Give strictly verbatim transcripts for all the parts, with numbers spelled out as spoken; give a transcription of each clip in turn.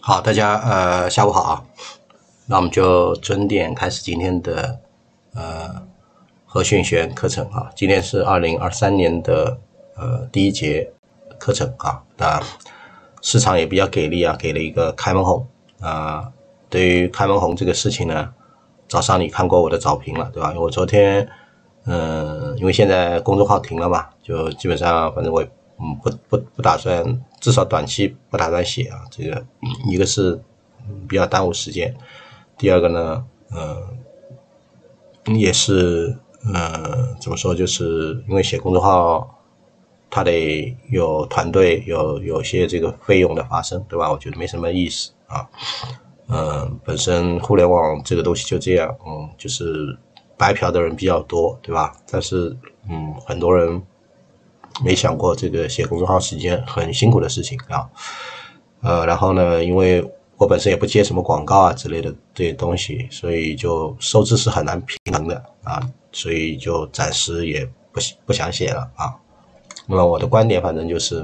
好，大家呃下午好啊，那我们就准点开始今天的呃和讯学课程啊。今天是二零二三年的呃第一节课程啊。那市场也比较给力啊，给了一个开门红啊。对于开门红这个事情呢，早上你看过我的早评了对吧？因为我昨天嗯、呃，因为现在公众号停了嘛，就基本上反正我也嗯不不不打算，至少短期不打算写啊。这个一个是比较耽误时间，第二个呢，呃，也是呃怎么说，就是因为写公众号，它得有团队，有有些这个费用的发生，对吧？我觉得没什么意思啊。嗯、呃，本身互联网这个东西就这样，嗯，就是白嫖的人比较多，对吧？但是嗯，很多人没想过这个写公众号是一件很辛苦的事情啊。呃，然后呢，因为我本身也不接什么广告啊之类的这些东西，所以就收支是很难平衡的啊，所以就暂时也不不想写了啊。那么我的观点反正就是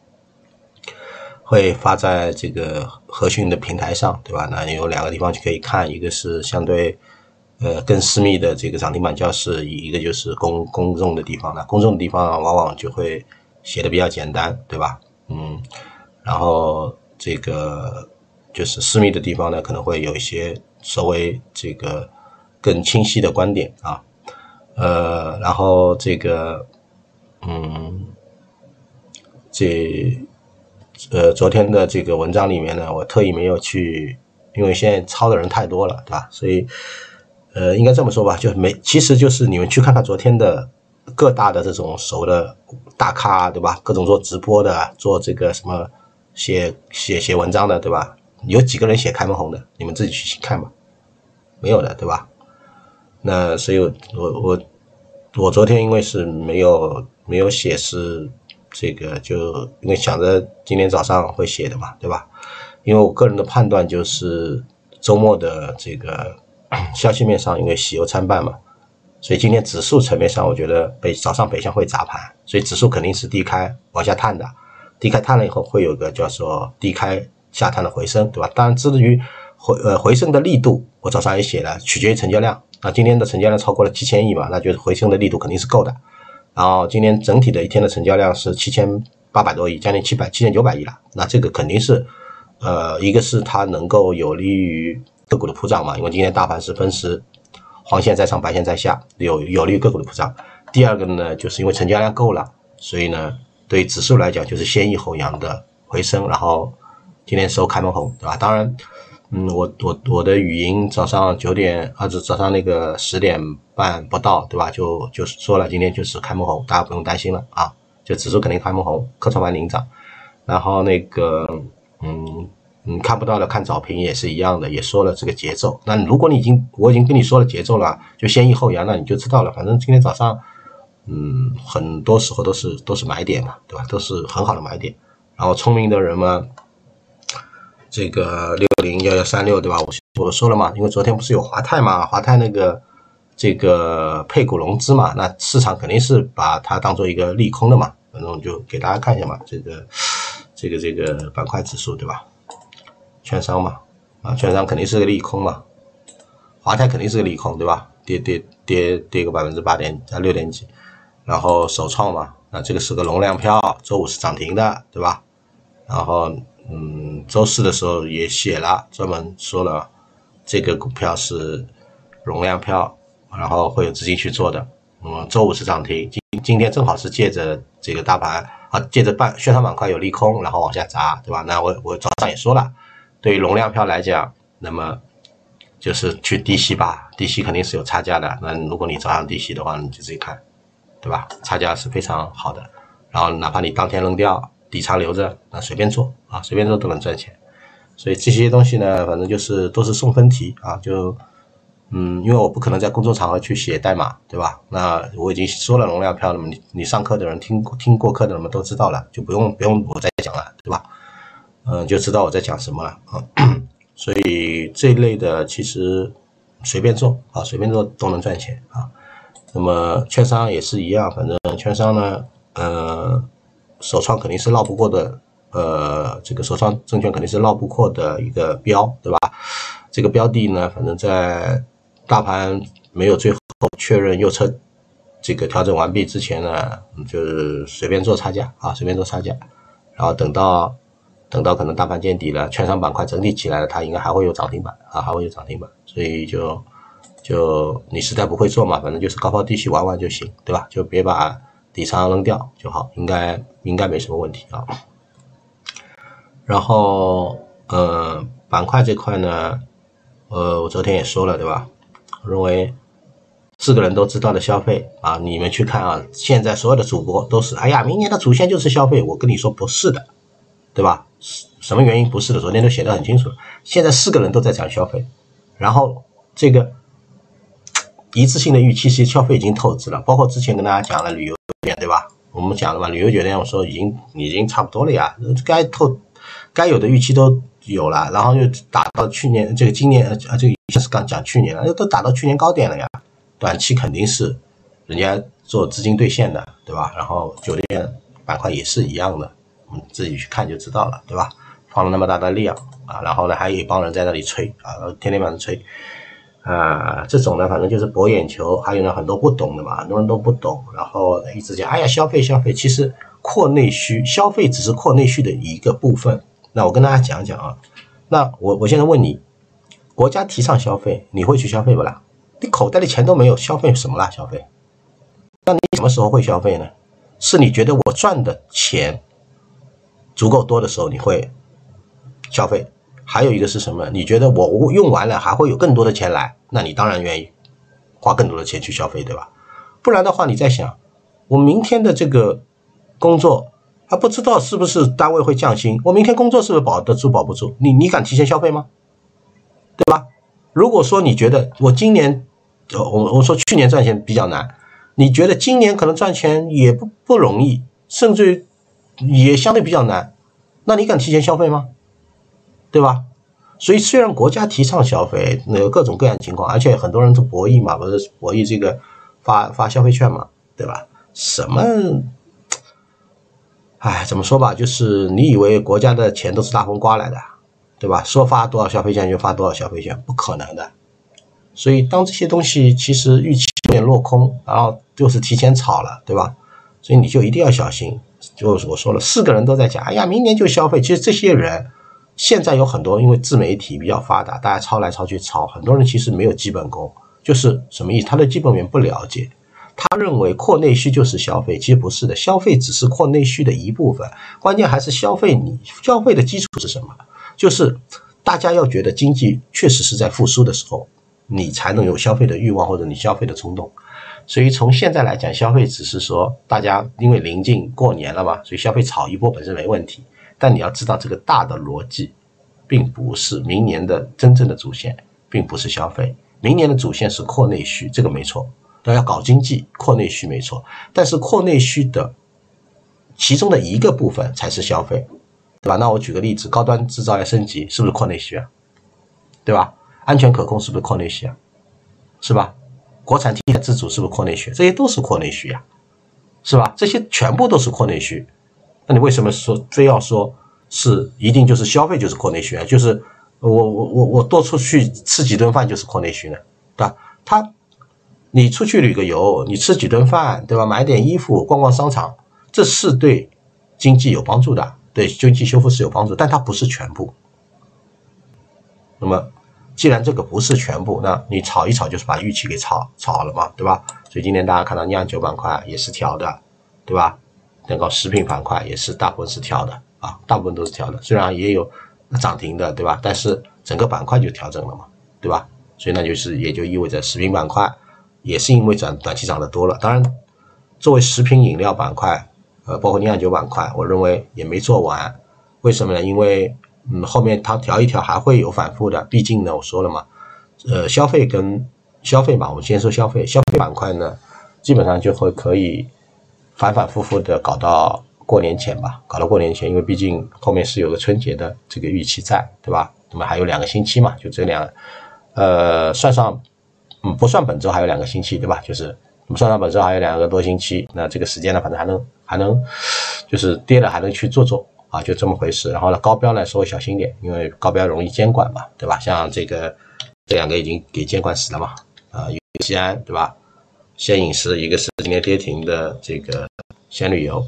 会发在这个和讯的平台上，对吧？那有两个地方就可以看，一个是相对呃更私密的这个涨停板教室，一个就是公公众的地方。那公众的地方往往就会写的比较简单，对吧？嗯，然后这个就是私密的地方呢，可能会有一些稍微这个更清晰的观点啊。呃，然后这个嗯，这呃昨天的这个文章里面呢，我特意没有去，因为现在抄的人太多了，对吧？所以呃应该这么说吧，就没，其实就是你们去看看昨天的各大的这种熟的大咖，对吧？各种做直播的，做这个什么写写写文章的，对吧？有几个人写开门红的？你们自己去看吧，没有的，对吧？那所以我我我我昨天因为是没有没有写，是这个就因为想着今天早上会写的嘛，对吧？因为我个人的判断就是周末的这个消息面上，因为喜忧参半嘛，所以今天指数层面上，我觉得北早上北向会砸盘，所以指数肯定是低开往下探的，低开探了以后会有个叫做低开下探的回升，对吧？当然至于回呃回升的力度，我早上也写了，取决于成交量。那今天的成交量超过了七千亿嘛，那就是回升的力度肯定是够的。然后今天整体的一天的成交量是七千八百多亿，将近七百七千九百亿了。那这个肯定是，呃，一个是它能够有利于个股的普涨嘛，因为今天大盘是分时黄线在上，白线在下，有有利于个股的普涨。第二个呢，就是因为成交量够了，所以呢，对于指数来讲就是先抑后扬的回升，然后今天收开门红，对吧？当然。嗯，我我我的语音早上九点，啊，早上那个十点半不到，对吧？就就说了，今天就是开门红，大家不用担心了啊。就指数肯定开门红，科创板领涨，然后那个嗯嗯看不到的看早评也是一样的，也说了这个节奏。那如果你已经我已经跟你说了节奏了，就先抑后扬，那你就知道了。反正今天早上嗯很多时候都是都是买点嘛，对吧？都是很好的买点。然后聪明的人嘛。这个六零一一三六对吧？我我说了嘛，因为昨天不是有华泰嘛，华泰那个这个配股融资嘛，那市场肯定是把它当做一个利空的嘛，反正就给大家看一下嘛，这个这个这个板块指数对吧？券商嘛，啊，券商肯定是个利空嘛，华泰肯定是个利空对吧？跌跌跌跌个百分之八点啊六点几，然后首创嘛，那这个是个容量票，周五是涨停的对吧？然后。嗯，周四的时候也写了，专门说了这个股票是容量票，然后会有资金去做的。嗯，周五是涨停，今今天正好是借着这个大盘啊，借着半券商板块有利空，然后往下砸，对吧？那我我早上也说了，对于容量票来讲，那么就是去低吸吧，低吸肯定是有差价的。那如果你早上低吸的话，你就自己看，对吧？差价是非常好的。然后哪怕你当天扔掉。底仓留着，那随便做啊，随便做都能赚钱。所以这些东西呢，反正就是都是送分题啊，就嗯，因为我不可能在公众场合去写代码，对吧？那我已经说了容量票了嘛，你你上课的人听听过课的人们都知道了，就不用不用我再讲了，对吧？嗯，就知道我在讲什么了啊。所以这一类的其实随便做啊，随便做都能赚钱啊。那么券商也是一样，反正券商呢，呃。首创肯定是绕不过的呃，这个首创证券肯定是绕不过的一个标，对吧？这个标的呢，反正在大盘没有最后确认右侧这个调整完毕之前呢，就是随便做差价啊，随便做差价，然后等到等到可能大盘见底了，券商板块整体起来了，它应该还会有涨停板啊，还会有涨停板，所以就就你实在不会做嘛，反正就是高抛低吸玩玩就行，对吧？就别把底仓扔掉就好，应该应该没什么问题啊。然后呃，板块这块呢，呃，我昨天也说了，对吧？我认为四个人都知道的消费啊，你们去看啊，现在所有的主播都是，哎呀，明年的主线就是消费，我跟你说不是的，对吧？什么原因不是的？昨天都写得很清楚。现在四个人都在讲消费，然后这个一致性的预期，其实消费已经透支了。包括之前跟大家讲了旅游酒店，对吧？我们讲了嘛，旅游酒店我说已经已经差不多了呀，该透该有的预期都有了，然后又打到去年这个今年啊，这个一下是刚讲去年了，都打到去年高点了呀。短期肯定是人家做资金兑现的，对吧？然后酒店板块也是一样的，我们自己去看就知道了，对吧？放了那么大的量啊，然后呢还有一帮人在那里吹啊，天天晚上吹啊，这种呢反正就是博眼球，还有呢很多不懂的嘛，很多人都不懂，然后一直讲哎呀消费消费，其实扩内需，消费只是扩内需的一个部分。那我跟大家讲讲啊，那我我现在问你，国家提倡消费，你会去消费不啦？你口袋里钱都没有，消费什么啦？消费？那你什么时候会消费呢？是你觉得我赚的钱足够多的时候你会消费，还有一个是什么？你觉得我用完了还会有更多的钱来，那你当然愿意花更多的钱去消费，对吧？不然的话，你在想，我明天的这个工作还不知道是不是单位会降薪，我明天工作是不是保得住保不住？你你敢提前消费吗？对吧？如果说你觉得我今年我我说去年赚钱比较难，你觉得今年可能赚钱也不不容易，甚至也相对比较难，那你敢提前消费吗？对吧？所以虽然国家提倡消费，有各种各样的情况，而且很多人都博弈嘛，不是博弈这个发发消费券嘛，对吧？什么？哎，怎么说吧，就是你以为国家的钱都是大风刮来的，对吧？说发多少消费券就发多少消费券，不可能的。所以当这些东西其实预期有点落空，然后就是提前炒了，对吧？所以你就一定要小心。就是我说了，四个人都在讲，哎呀，明年就消费。其实这些人现在有很多，因为自媒体比较发达，大家抄来抄去抄，很多人其实没有基本功，就是什么意思？他对基本面不了解，他认为扩内需就是消费，其实不是的，消费只是扩内需的一部分，关键还是消费。你消费的基础是什么？就是大家要觉得经济确实是在复苏的时候，你才能有消费的欲望或者你消费的冲动。所以从现在来讲，消费只是说大家因为临近过年了嘛，所以消费炒一波本身没问题，但你要知道这个大的逻辑并不是明年的真正的主线，并不是消费，明年的主线是扩内需，这个没错，要搞经济扩内需没错，但是扩内需的其中的一个部分才是消费，对吧？那我举个例子，高端制造业升级是不是扩内需啊？对吧？安全可控是不是扩内需啊？是吧？国产替代自主是不是扩内需？这些都是扩内需呀，是吧？这些全部都是扩内需。那你为什么说非要说是一定就是消费就是扩内需啊？就是我我我我多出去吃几顿饭就是扩内需呢？对吧？他你出去旅个游，你吃几顿饭，对吧？买点衣服，逛逛商场，这是对经济有帮助的，对经济修复是有帮助，但它不是全部。那么既然这个不是全部，那你炒一炒就是把预期给炒炒了嘛，对吧？所以今天大家看到酿酒板块也是调的，对吧？那个食品板块也是大部分是调的啊，大部分都是调的，虽然也有涨停的，对吧？但是整个板块就调整了嘛，对吧？所以那就是也就意味着食品板块也是因为短短期涨得多了。当然，作为食品饮料板块，呃，包括酿酒板块，我认为也没做完。为什么呢？因为嗯，后面它调一调还会有反复的，毕竟呢，我说了嘛，呃，消费跟消费嘛，我们先说消费，消费板块呢，基本上就会可以反反复复的搞到过年前吧，搞到过年前，因为毕竟后面是有个春节的这个预期在，对吧？那么还有两个星期嘛，就这两，呃，算上，嗯，不算本周还有两个星期，对吧？就是我们算上本周还有两个多星期，那这个时间呢，反正还能还能，就是跌了还能去做做。 啊，就这么回事。然后呢，高标呢稍微小心点，因为高标容易监管嘛，对吧？像这个这两个已经给监管死了嘛，啊，一个西安对吧？西安饮食，一个是今天跌停的这个西安旅游，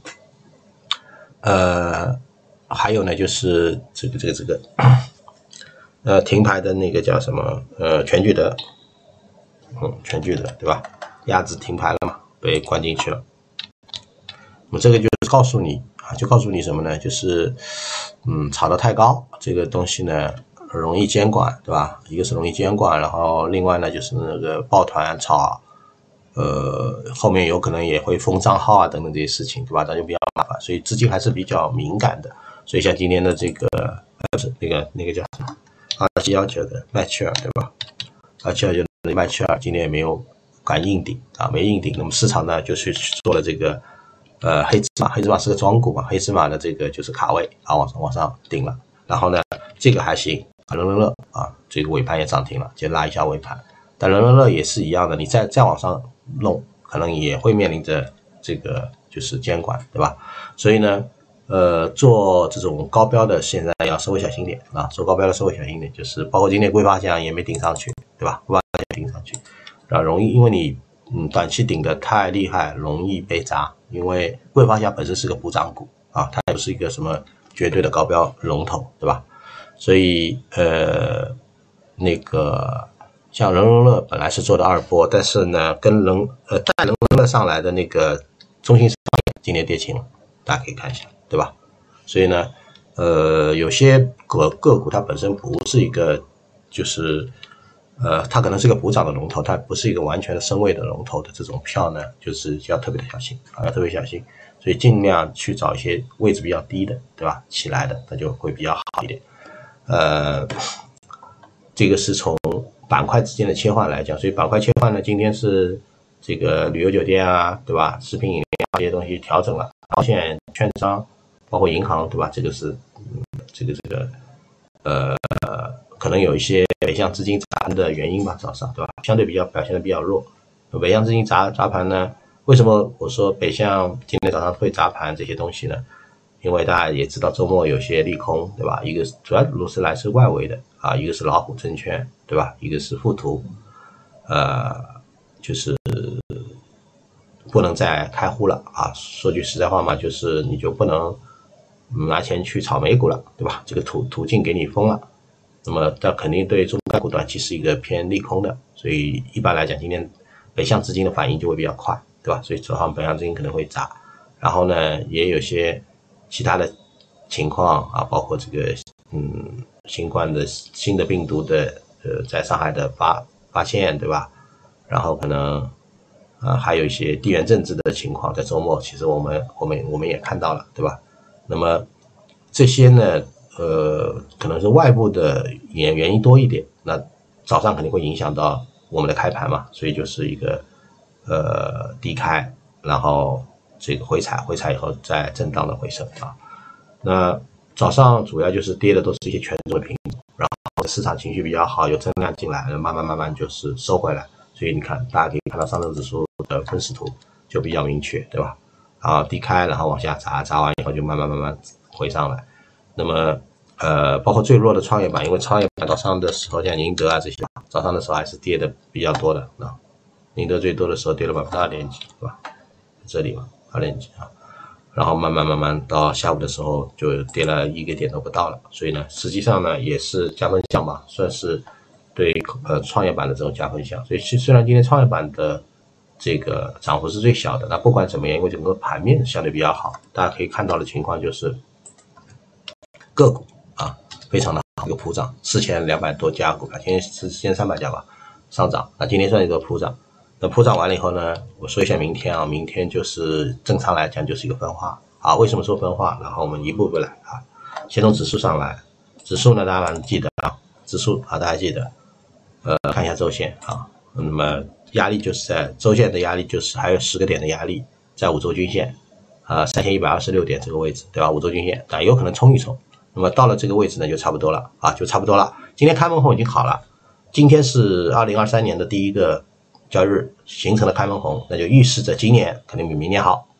呃，还有呢就是这个这个这个，呃，停牌的那个叫什么？呃，全聚德，嗯，全聚德对吧？鸭子停牌了嘛，被关进去了。那么这个就是告诉你啊，就告诉你什么呢？就是嗯，炒得太高，这个东西呢容易监管，对吧？一个是容易监管，然后另外呢就是那个抱团炒。呃，后面有可能也会封账号啊，等等这些事情，对吧？那就比较麻烦，所以资金还是比较敏感的。所以像今天的这个，呃，那个那个叫什么，二七幺九的麦切尔，对吧？二七幺九的麦切尔今天也没有敢硬顶啊，没硬顶。那么市场呢，就是做了这个，呃，黑芝麻，黑芝麻是个庄股嘛，黑芝麻的这个就是卡位啊，往上往上顶了。然后呢，这个还行，乐乐乐啊，这个尾盘也涨停了，就拉一下尾盘。但乐乐乐也是一样的，你再再往上弄，可能也会面临着这个就是监管，对吧？所以呢，呃，做这种高标的现在要稍微小心点啊，做高标的稍微小心点，就是包括今天硅发奖也没顶上去，对吧？硅发奖顶上去，啊，容易因为你嗯短期顶的太厉害，容易被砸，因为硅发奖本身是个补涨股啊，它也不是一个什么绝对的高标龙头，对吧？所以呃那个。像人人乐本来是做的二波，但是呢，跟人呃带人人乐上来的那个中兴商业今天跌停了，大家可以看一下，对吧？所以呢，呃，有些个个股它本身不是一个，就是呃，它可能是个补涨的龙头，它不是一个完全的升位的龙头的这种票呢，就是要特别的小心啊，要特别小心。所以尽量去找一些位置比较低的，对吧？起来的，那就会比较好一点。呃，这个是从板块之间的切换来讲，所以板块切换呢，今天是这个旅游酒店啊，对吧？食品饮料这些东西调整了，保险、券商，包括银行，对吧？这个是，嗯，这个这个，呃，可能有一些北向资金砸盘的原因吧，早上，对吧？相对比较表现的比较弱。北向资金砸砸盘呢，为什么我说北向今天早上会砸盘这些东西呢？因为大家也知道周末有些利空，对吧？一个主要都是来自外围的啊，一个是老虎证券，对吧？一个是富途，呃，就是不能再开户了啊。说句实在话嘛，就是你就不能拿钱去炒美股了，对吧？这个途途径给你封了，那么这肯定对中概股短期是一个偏利空的，所以一般来讲，今天北向资金的反应就会比较快，对吧？所以早上北向资金可能会砸，然后呢，也有些其他的情况啊，包括这个嗯新冠的新的病毒的呃在上海的发发现，对吧？然后可能呃还有一些地缘政治的情况，在周末其实我们我们我们也看到了，对吧？那么这些呢，呃可能是外部的原原因多一点，那早上肯定会影响到我们的开盘嘛，所以就是一个呃低开，然后这个回踩，回踩以后再震荡的回升啊。那早上主要就是跌的都是一些权重的品种，然后市场情绪比较好，有增量进来，慢慢慢慢就是收回来。所以你看，大家可以看到上证指数的分时图就比较明确，对吧？然后低开，然后往下砸，砸完以后就慢慢慢慢回上来。那么呃，包括最弱的创业板，因为创业板早上的时候像宁德啊这些，早上的时候还是跌的比较多的啊。宁德最多的时候跌了百分之二点几，对吧？这里嘛，二点几啊。然后慢慢慢慢到下午的时候就跌了一个点都不到了，所以呢，实际上呢也是加分项吧，算是对呃创业板的这种加分项。所以虽然今天创业板的这个涨幅是最小的，那不管怎么样，因为整个盘面相对比较好，大家可以看到的情况就是个股啊非常的好，一个普涨，四千两百多家股票，今天是四千三百家吧上涨，那今天算一个普涨。那普涨完了以后呢，我说一下明天啊，明天就是正常来讲就是一个分化啊。为什么说分化？然后我们一步步来啊，先从指数上来，指数呢大家反正记得啊，指数啊大家记得，呃看一下周线啊，那么压力就是在周线的压力就是还有十个点的压力在五周均线啊三千一百二十六点这个位置，对吧？五周均线啊有可能冲一冲，那么到了这个位置呢就差不多了啊，就差不多了。今天开门红已经好了，今天是二零二三年的第一个交易日形成了开门红，那就预示着今年肯定比明年好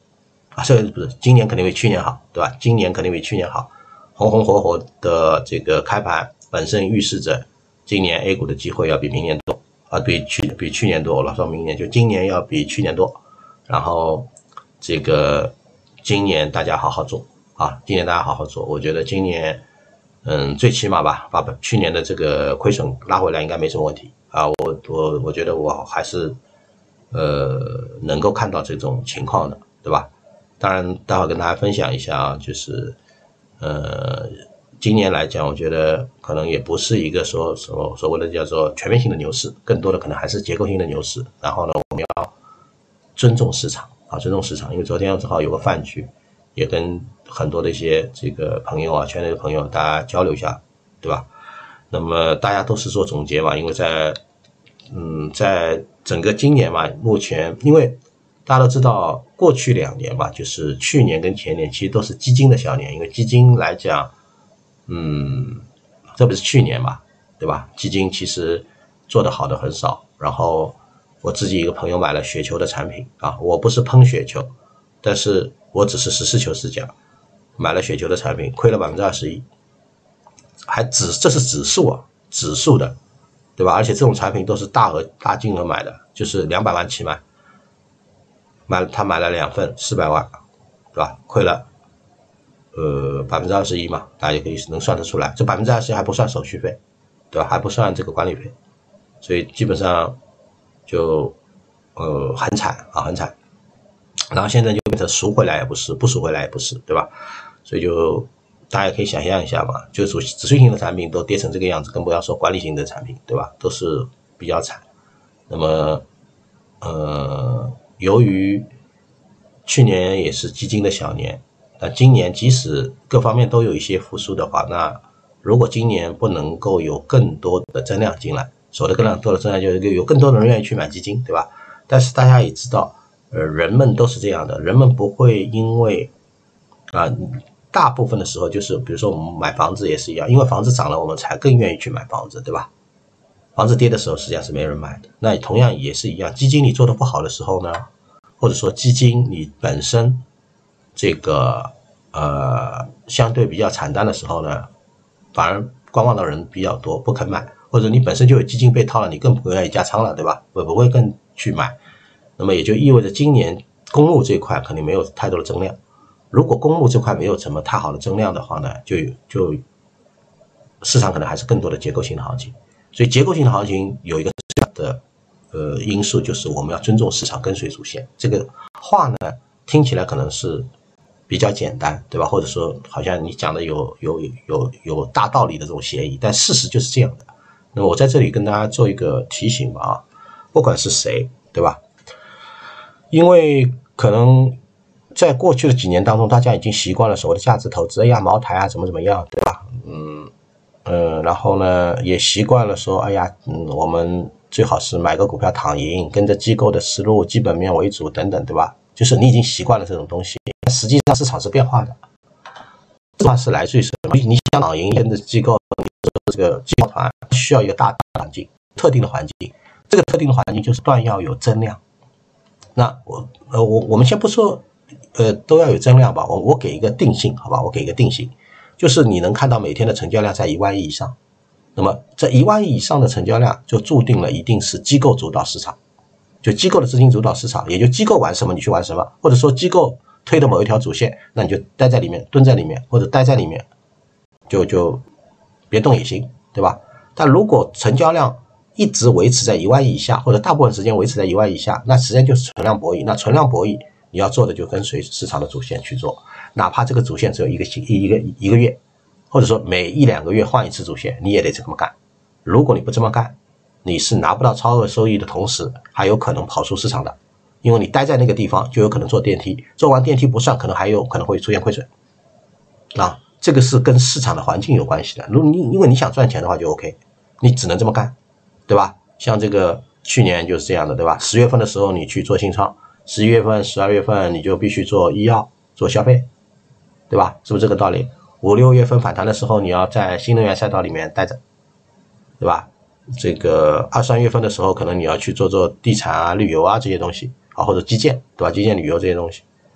啊，这个不是今年肯定比去年好，对吧？今年肯定比去年好，红红火火的这个开盘本身预示着今年 A 股的机会要比明年多啊，比去比去年多，我老说明年就今年要比去年多，然后这个今年大家好好做啊，今年大家好好做，我觉得今年嗯最起码吧，把去年的这个亏损拉回来应该没什么问题啊，我我我觉得我还是呃能够看到这种情况的，对吧？当然，待会儿跟大家分享一下啊，就是，呃，今年来讲，我觉得可能也不是一个说所所谓的叫做全面性的牛市，更多的可能还是结构性的牛市。然后呢，我们要尊重市场啊，尊重市场。因为昨天正好有个饭局，也跟很多的一些这个朋友啊，圈内的朋友大家交流一下，对吧？那么大家都是做总结嘛，因为在嗯，在整个今年嘛，目前因为大家都知道，过去两年吧，就是去年跟前年，其实都是基金的小年。因为基金来讲，嗯，这不是去年嘛，对吧？基金其实做得好的很少。然后我自己一个朋友买了雪球的产品啊，我不是喷雪球，但是我只是实事求是讲，买了雪球的产品，亏了百分之二十一，还指这是指数啊，指数的，对吧？而且这种产品都是大额大金额买的，就是两百万起买。买他买了两份四百万，对吧？亏了，呃百分之二十一嘛，大家也可以能算得出来。这百分之二十一还不算手续费，对吧？还不算这个管理费，所以基本上就呃很惨啊，很惨。然后现在就变成赎回来也不是，不赎回来也不是，对吧？所以就大家可以想象一下嘛，就指指数型的产品都跌成这个样子，更不要说管理型的产品，对吧？都是比较惨。那么，呃。由于去年也是基金的小年，那今年即使各方面都有一些复苏的话，那如果今年不能够有更多的增量进来，所谓的更量多的增量就是有更多的人愿意去买基金，对吧？但是大家也知道，呃，人们都是这样的，人们不会因为啊、呃，大部分的时候就是比如说我们买房子也是一样，因为房子涨了，我们才更愿意去买房子，对吧？房子跌的时候实际上是没人买的，那同样也是一样，基金你做的不好的时候呢，或者说基金你本身这个呃相对比较惨淡的时候呢，反而观望的人比较多，不肯买，或者你本身就有基金被套了，你更不愿意加仓了，对吧？不不会更去买，那么也就意味着今年公募这块肯定没有太多的增量。如果公募这块没有什么太好的增量的话呢，就就市场可能还是更多的结构性的行情。所以结构性的行情有一个最大的呃因素，就是我们要尊重市场，跟随主线。这个话呢听起来可能是比较简单，对吧？或者说好像你讲的有有有有大道理的这种嫌疑，但事实就是这样的。那么我在这里跟大家做一个提醒吧，啊，不管是谁，对吧？因为可能在过去的几年当中，大家已经习惯了所谓的价值投资，哎呀，茅台啊，怎么怎么样，对吧？嗯。呃，然后呢，也习惯了说，哎呀，嗯，我们最好是买个股票躺赢，跟着机构的思路、基本面为主等等，对吧？就是你已经习惯了这种东西，实际上市场是变化的，变化是来自于什么？你想躺赢，跟着机构，这个机构团需要一个大环境，特定的环境，这个特定的环境就是断要有增量。那我呃我我们先不说，呃都要有增量吧，我我给一个定性，好吧？我给一个定性。就是你能看到每天的成交量在一万亿以上，那么这一万亿以上的成交量就注定了一定是机构主导市场，就机构的资金主导市场，也就机构玩什么你去玩什么，或者说机构推的某一条主线，那你就待在里面，蹲在里面，或者待在里面，就就别动也行，对吧？但如果成交量一直维持在一万亿以下，或者大部分时间维持在一万亿以下，那实际上就是存量博弈。那存量博弈你要做的就跟随市场的主线去做。哪怕这个主线只有一个一个一个月，或者说每一两个月换一次主线，你也得这么干。如果你不这么干，你是拿不到超额收益的同时，还有可能跑出市场的，因为你待在那个地方就有可能坐电梯，坐完电梯不上，可能还有可能会出现亏损。啊，这个是跟市场的环境有关系的。如果你因为你想赚钱的话就 OK， 你只能这么干，对吧？像这个去年就是这样的，对吧？十月份的时候你去做新创，十一月份、十二月份你就必须做医药、做消费。对吧？是不是这个道理？五六月份反弹的时候，你要在新能源赛道里面待着，对吧？这个二三月份的时候，可能你要去做做地产啊、旅游啊这些东西啊，或者基建，对吧？基建、旅游这些东西。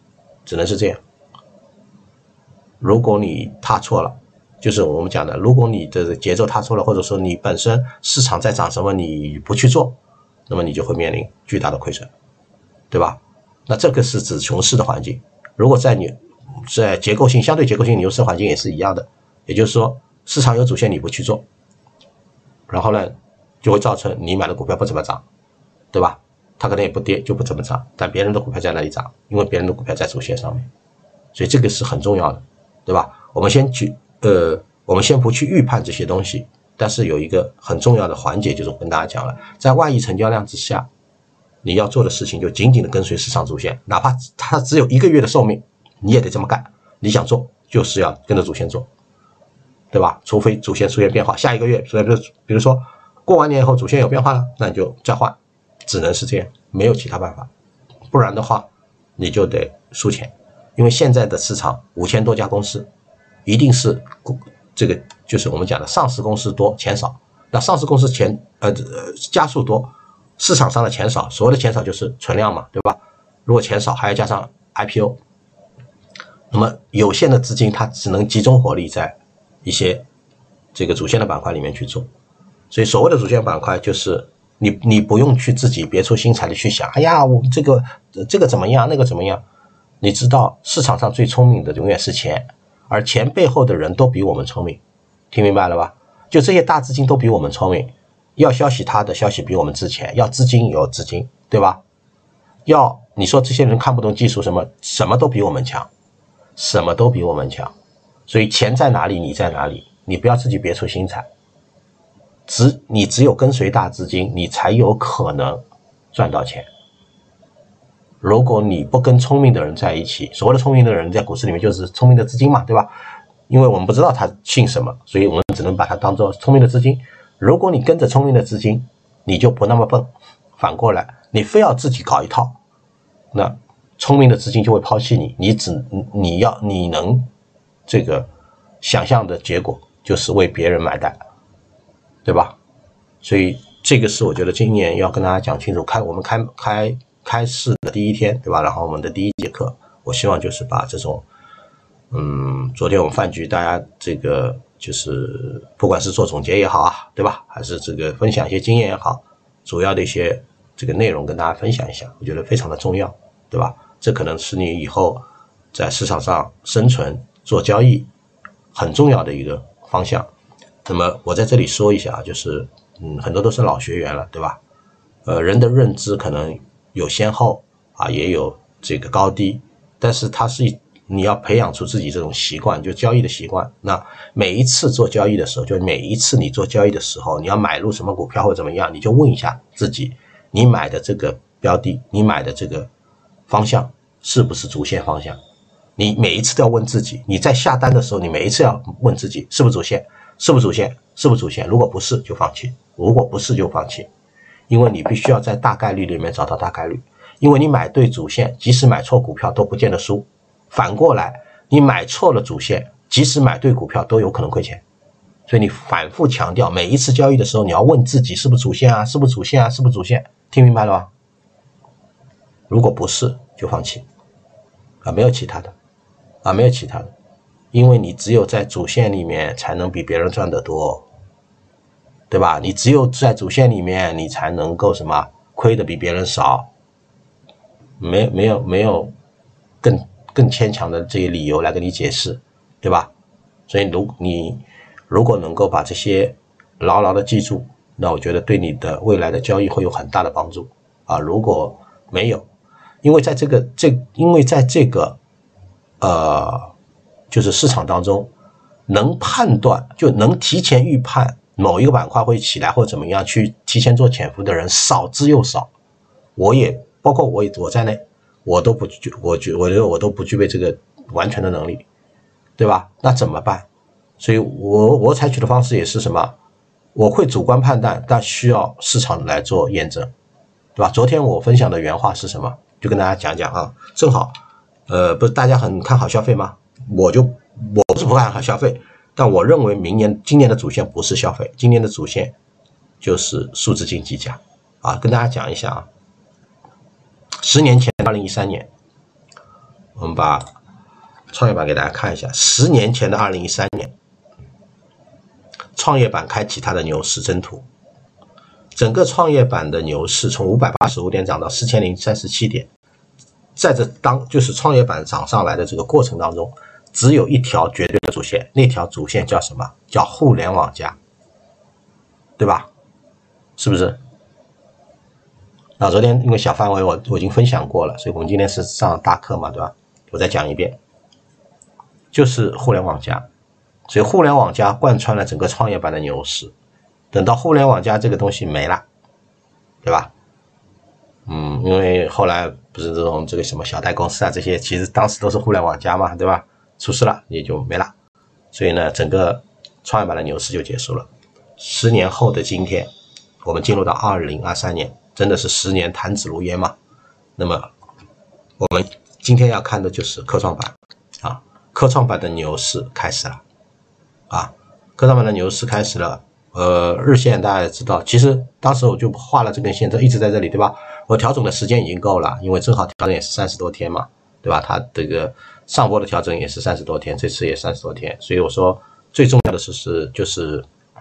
只能是这样。如果你踏错了，就是我们讲的，如果你的节奏踏错了，或者说你本身市场在涨什么你不去做，那么你就会面临巨大的亏损，对吧？那这个是指熊市的环境。如果在你在结构性相对结构性牛市环境也是一样的，也就是说市场有主线你不去做，然后呢就会造成你买的股票不怎么涨，对吧？它可能也不跌就不怎么涨，但别人的股票在那里涨，因为别人的股票在主线上面，所以这个是很重要的，对吧？我们先去呃我们先不去预判这些东西，但是有一个很重要的环节，就是我跟大家讲了，在万亿成交量之下，你要做的事情就紧紧的跟随市场主线，哪怕它只有一个月的寿命，你也得这么干。你想做就是要跟着主线做，对吧？除非主线出现变化，下一个月比如说过完年以后主线有变化了，那你就再换，只能是这样，没有其他办法。不然的话你就得输钱，因为现在的市场五千多家公司，一定是这个就是我们讲的上市公司多钱少，那上市公司钱呃家数多，市场上的钱少，所谓的钱少就是存量嘛，对吧？如果钱少还要加上 I P O， 那么有限的资金它只能集中火力在一些这个主线的板块里面去做。所以所谓的主线板块就是你你不用去自己别出心裁的去想，哎呀我这个这个怎么样那个怎么样，你知道市场上最聪明的永远是钱，而钱背后的人都比我们聪明，听明白了吧？就这些大资金都比我们聪明，要消息他的消息比我们值钱，要资金有资金，对吧？要你说这些人看不懂技术什么，什么都比我们强，什么都比我们强。所以钱在哪里你在哪里，你不要自己别出心裁，只你只有跟随大资金你才有可能赚到钱。如果你不跟聪明的人在一起，所谓的聪明的人在股市里面就是聪明的资金嘛，对吧？因为我们不知道他姓什么，所以我们只能把它当做聪明的资金。如果你跟着聪明的资金，你就不那么笨，反过来你非要自己搞一套，那聪明的资金就会抛弃你，你只你要你能这个想象的结果就是为别人买单，对吧？所以这个是我觉得今年要跟大家讲清楚，开我们开开开市的第一天，对吧？然后我们的第一节课，我希望就是把这种嗯，昨天我们饭局大家这个就是不管是做总结也好啊，对吧？还是这个分享一些经验也好，主要的一些这个内容跟大家分享一下，我觉得非常的重要，对吧？这可能是你以后在市场上生存做交易很重要的一个方向。那么我在这里说一下，就是嗯，很多都是老学员了，对吧？呃，人的认知可能有先后啊，也有这个高低，但是它是你要培养出自己这种习惯，就交易的习惯。那每一次做交易的时候，就每一次你做交易的时候，你要买入什么股票或者怎么样，你就问一下自己，你买的这个标的，你买的这个方向是不是主线方向？你每一次都要问自己，你在下单的时候，你每一次要问自己是不是主线，是不是主线，是不是主线？如果不是就放弃，如果不是就放弃，因为你必须要在大概率里面找到大概率，因为你买对主线，即使买错股票都不见得输。反过来，你买错了主线，即使买对股票都有可能亏钱。所以你反复强调，每一次交易的时候，你要问自己是不是主线啊，是不是主线啊，是不是主线？听明白了吗？如果不是，就放弃啊，没有其他的啊，没有其他的，因为你只有在主线里面才能比别人赚得多，对吧？你只有在主线里面，你才能够什么亏的比别人少，没没有没有更。更牵强的这些理由来跟你解释，对吧？所以如你如果能够把这些牢牢的记住，那我觉得对你的未来的交易会有很大的帮助啊。如果没有，因为在这个这因为在这个呃就是市场当中，能判断就能提前预判某一个板块会起来或怎么样去提前做潜伏的人少之又少。我也包括我我在内。我都不具，我觉我觉得我都不具备这个完全的能力，对吧？那怎么办？所以我我采取的方式也是什么？我会主观判断，但需要市场来做验证，对吧？昨天我分享的原话是什么？就跟大家讲讲啊。正好，呃，不是大家很看好消费吗？我就我不是不看好消费，但我认为明年今年的主线不是消费，今年的主线就是数字经济价啊。跟大家讲一下啊。十年前，二零一三年， 我们把创业板给大家看一下，十年前的二零一三年，创业板开启它的牛市征途。整个创业板的牛市从五百八十五点涨到四千零三十七点，在这当就是创业板涨上来的这个过程当中，只有一条绝对的主线，那条主线叫什么？叫互联网加，对吧？是不是？那昨天因为小范围我我已经分享过了，所以我们今天是上大课嘛，对吧？我再讲一遍，就是互联网加，所以互联网加贯穿了整个创业板的牛市。等到互联网加这个东西没了，对吧？嗯，因为后来不是这种这个什么小贷公司啊，这些其实当时都是互联网加嘛，对吧？出事了也就没了，所以呢，整个创业板的牛市就结束了。十年后的今天，我们进入到二零二三年，真的是十年弹指如烟嘛。那么我们今天要看的就是科创板啊，科创板的牛市开始了啊，科创板的牛市开始了。呃，日线大家也知道，其实当时我就画了这根线，这一直在这里，对吧？我调整的时间已经够了，因为正好调整也是三十多天嘛，对吧？它这个上波的调整也是三十多天，这次也三十多天，所以我说最重要的是是就是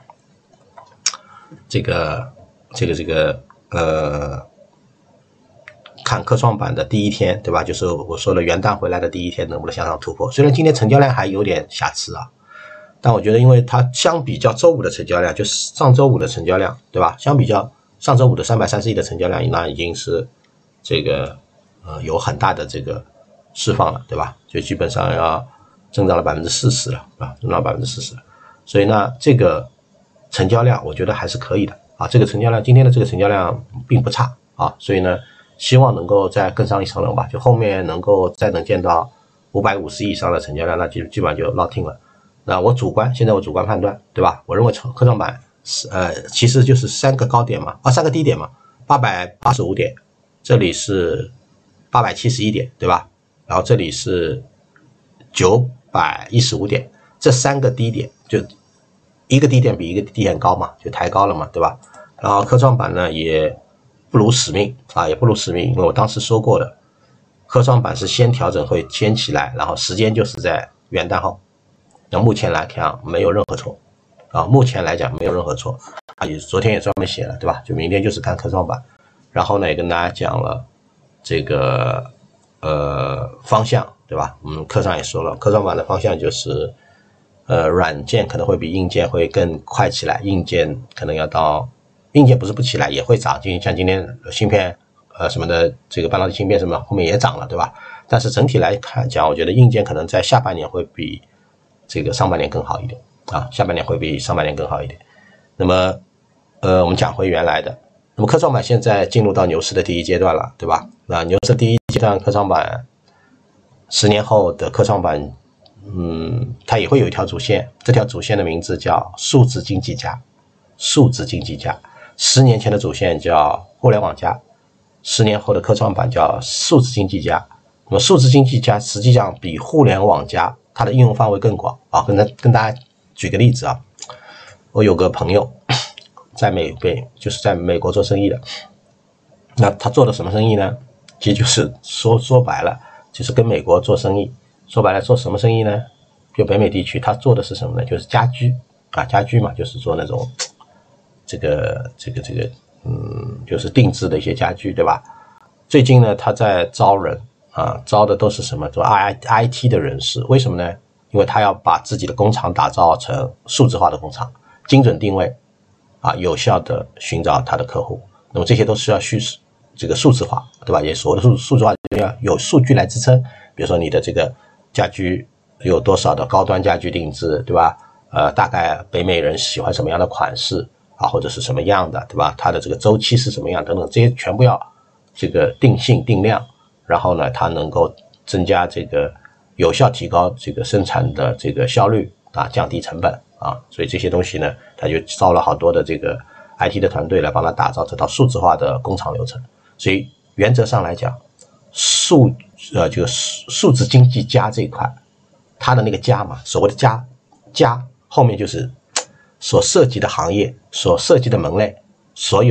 这个这个这个呃，看科创板的第一天，对吧？就是我说的元旦回来的第一天能不能向上突破？虽然今天成交量还有点瑕疵啊。但我觉得，因为它相比较周五的成交量，就是上周五的成交量，对吧？相比较上周五的三百三十亿的成交量，那已经是这个呃有很大的这个释放了，对吧？就基本上要增长了百分之四十了啊，增长百分之四十。所以呢，这个成交量我觉得还是可以的啊。这个成交量，今天的这个成交量并不差啊，所以呢，希望能够再更上一层楼吧。就后面能够再能见到五百五十亿以上的成交量，那基基本上就落定了。那我主观，现在我主观判断，对吧？我认为科创板是呃，其实就是三个高点嘛，啊，三个低点嘛，八百八十五点，这里是八百七十一点，对吧？然后这里是九百一十五点，这三个低点就一个低点比一个低点高嘛，就抬高了嘛，对吧？然后科创板呢也不辱使命啊，也不辱使命，因为我当时说过的，科创板是先调整会先起来，然后时间就是在元旦后。那目前来看没有任何错啊，目前来讲没有任何错啊，也昨天也专门写了，对吧？就明天就是看科创板，然后呢也跟大家讲了这个呃方向，对吧？我们课上也说了，科创板的方向就是呃软件可能会比硬件会更快起来，硬件可能要到硬件不是不起来也会涨，就像今天芯片呃什么的这个半导体芯片什么后面也涨了，对吧？但是整体来看讲，我觉得硬件可能在下半年会比这个上半年更好一点啊，下半年会比上半年更好一点。那么，呃，我们讲回原来的，那么科创板现在进入到牛市的第一阶段了，对吧？那牛市第一阶段，科创板十年后的科创板，嗯，它也会有一条主线，这条主线的名字叫数字经济加，数字经济加。十年前的主线叫互联网加，十年后的科创板叫数字经济加。那么数字经济加实际上比互联网加它的应用范围更广啊，跟跟大家举个例子啊，我有个朋友在美北，就是在美国做生意的，那他做的什么生意呢？其实就是说说白了，就是跟美国做生意。说白了，做什么生意呢？就北美地区，他做的是什么呢？就是家居啊，家居嘛，就是做那种这个这个这个嗯，就是定制的一些家居，对吧？最近呢，他在招人。啊，招的都是什么？做 I T 的人士，为什么呢？因为他要把自己的工厂打造成数字化的工厂，精准定位，啊，有效的寻找他的客户。那么这些都是要虚这个数字化，对吧？也所谓的数数字化就要有数据来支撑。比如说你的这个家居有多少的高端家居定制，对吧？呃，大概北美人喜欢什么样的款式啊，或者是什么样的，对吧？它的这个周期是什么样等等，这些全部要这个定性定量。然后呢，它能够增加这个有效提高这个生产的这个效率啊，降低成本啊，所以这些东西呢，他就招了好多的这个 I T 的团队来帮他打造这套数字化的工厂流程。所以原则上来讲，数呃这个数字经济加这一块，它的那个加嘛，所谓的加加后面就是所涉及的行业、所涉及的门类、所有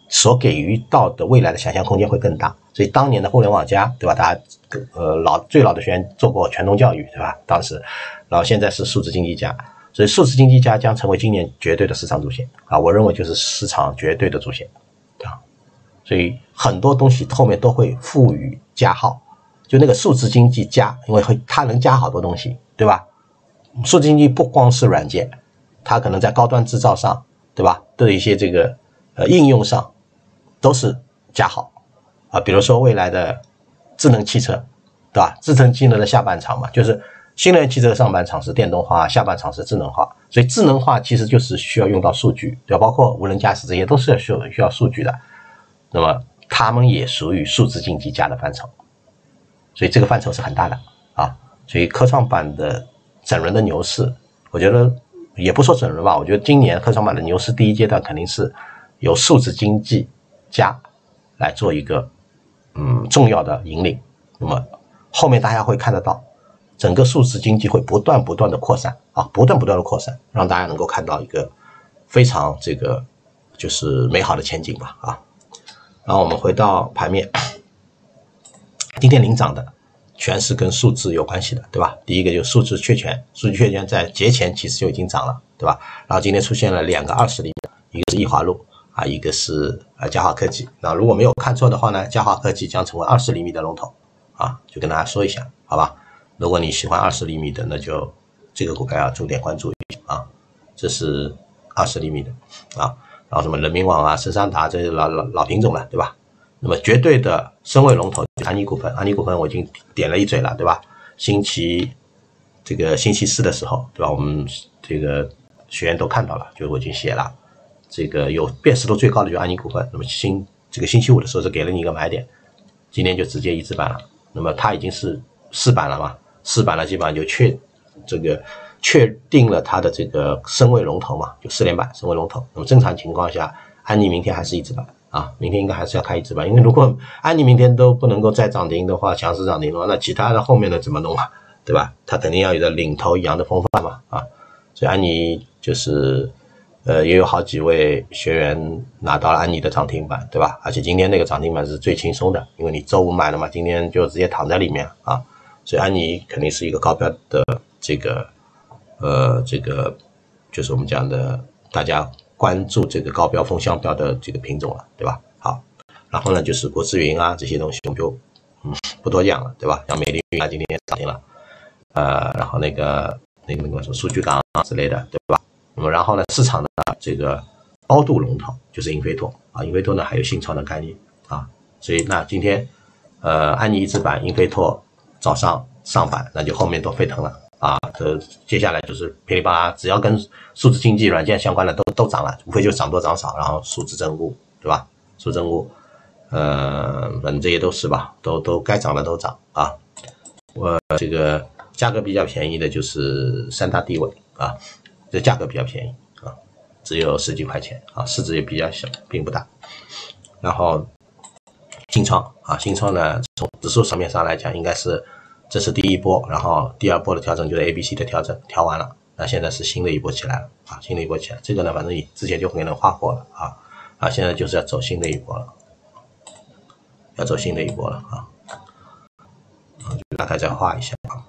所给予到的未来的想象空间会更大。所以当年的互联网加，对吧？大家呃老最老的学员做过全通教育，对吧？当时，然后现在是数字经济加，所以数字经济加将成为今年绝对的市场主线啊，我认为就是市场绝对的主线啊。所以很多东西后面都会赋予加号，就那个数字经济加，因为会它能加好多东西，对吧？数字经济不光是软件，它可能在高端制造上，对吧？对一些这个呃应用上都是加号啊，比如说未来的智能汽车，对吧？智能技能的下半场嘛，就是新能源汽车的上半场是电动化，下半场是智能化，所以智能化其实就是需要用到数据，对吧？包括无人驾驶这些都是需要需要数据的，那么他们也属于数字经济加的范畴，所以这个范畴是很大的啊。所以科创板的整轮的牛市，我觉得也不说整轮吧，我觉得今年科创板的牛市第一阶段肯定是由数字经济加来做一个嗯重要的引领，那么后面大家会看得到整个数字经济会不断不断的扩散啊，不断不断的扩散，让大家能够看到一个非常这个就是美好的前景吧啊。然后我们回到盘面，今天领涨的全是跟数字有关系的，对吧？第一个就是数字确权，数据确权在节前其实就已经涨了，对吧？然后今天出现了两个二十厘米，一个是易华路啊，一个是呃嘉华科技。那如果没有看错的话呢，嘉华科技将成为二十厘米的龙头啊，就跟大家说一下，好吧？如果你喜欢二十厘米的，那就这个股票要重点关注一下啊。这是二十厘米的啊，然后什么人民网啊、深商达这些老老老品种了，对吧？那么绝对的身位龙头安妮股份，安妮股份我已经点了一嘴了，对吧？星期这个星期四的时候，对吧？我们这个学员都看到了，就我已经写了，这个有辨识度最高的就是安妮股份。那么星这个星期五的时候是给了你一个买点，今天就直接一字板了。那么它已经是四板了嘛，四板了基本上就确这个确定了它的这个身位龙头嘛，就四连板身位龙头。那么正常情况下，安妮明天还是一字板。啊，明天应该还是要开一字板，因为如果安妮明天都不能够再涨停的话，强势涨停的话，那其他的后面的怎么弄啊？对吧？它肯定要有个领头羊的风范嘛，啊，所以安妮就是呃也有好几位学员拿到了安妮的涨停板，对吧？而且今天那个涨停板是最轻松的，因为你周五买了嘛，今天就直接躺在里面啊，所以安妮肯定是一个高标的这个呃这个就是我们讲的大家关注这个高标风向标的这个品种了，对吧？好，然后呢就是国资云啊这些东西我们就嗯不多讲了，对吧？像美丽云啊今天也涨停了，呃，然后那个那个那个什么数据港啊之类的，对吧？那么然后呢市场的这个高度龙头就是英飞拓啊，英飞拓呢还有新创的概念啊，所以那今天呃安妮一字板，英飞拓早上上板，那就后面都沸腾了。啊，这接下来就是噼里啪啦，只要跟数字经济软件相关的都都涨了，无非就涨多涨少，然后数字政务，对吧？数字政务，呃，反正这些都是吧，都都该涨的都涨啊。我这个价格比较便宜的就是三大地位啊，这价格比较便宜啊，只有十几块钱啊，市值也比较小，并不大。然后新创啊，新创呢，从指数层面上来讲，应该是。这是第一波，然后第二波的调整就是 A B C 的调整，调完了，那现在是新的一波起来了啊，新的一波起来，这个呢，反正你之前就给人画过了啊，啊，现在就是要走新的一波了，要走新的一波了啊，啊，就大概再画一下啊，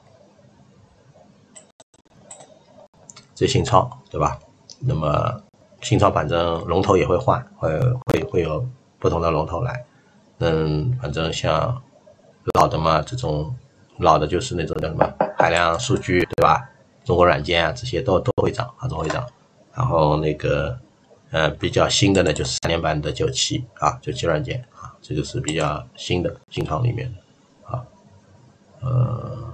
这新创对吧？那么新创反正龙头也会换，会会会有不同的龙头来，嗯，反正像老的嘛，这种。老的就是那种叫什么海量数据，对吧？中国软件啊，这些都都会涨啊，都会涨。然后那个呃比较新的呢，就是三连板的九七啊，九七软件啊，这个是比较新的新创里面的啊，呃，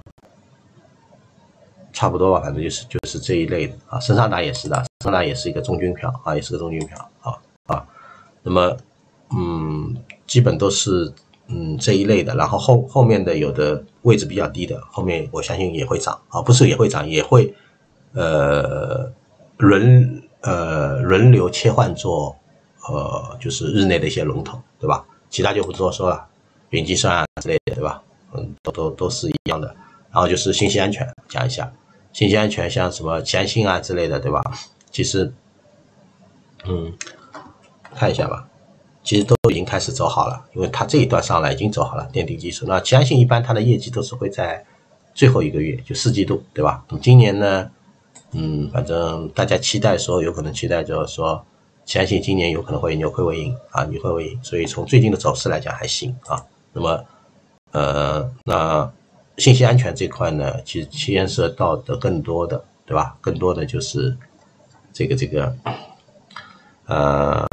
差不多吧，反正就是就是这一类的啊。深商达也是的，深商达也是一个中军票啊，也是个中军票啊啊。那么嗯，基本都是。嗯，这一类的，然后后后面的有的位置比较低的，后面我相信也会涨啊，不是也会涨，也会呃轮呃轮流切换做呃就是日内的一些龙头，对吧？其他就不多说了，云计算啊之类的，对吧？嗯，都都都是一样的。然后就是信息安全，讲一下信息安全，像什么奇安信啊之类的，对吧？其实嗯看一下吧。 其实都已经开始走好了，因为它这一段上来已经走好了奠定基础。那其安信一般它的业绩都是会在最后一个月，就四季度，对吧？那么今年呢，嗯，反正大家期待的时候，有可能期待就是说，其安信今年有可能会扭亏为盈啊，扭亏为盈。所以从最近的走势来讲还行啊。那么，呃，那信息安全这块呢，其实牵涉到的更多的，对吧？更多的就是这个这个，呃。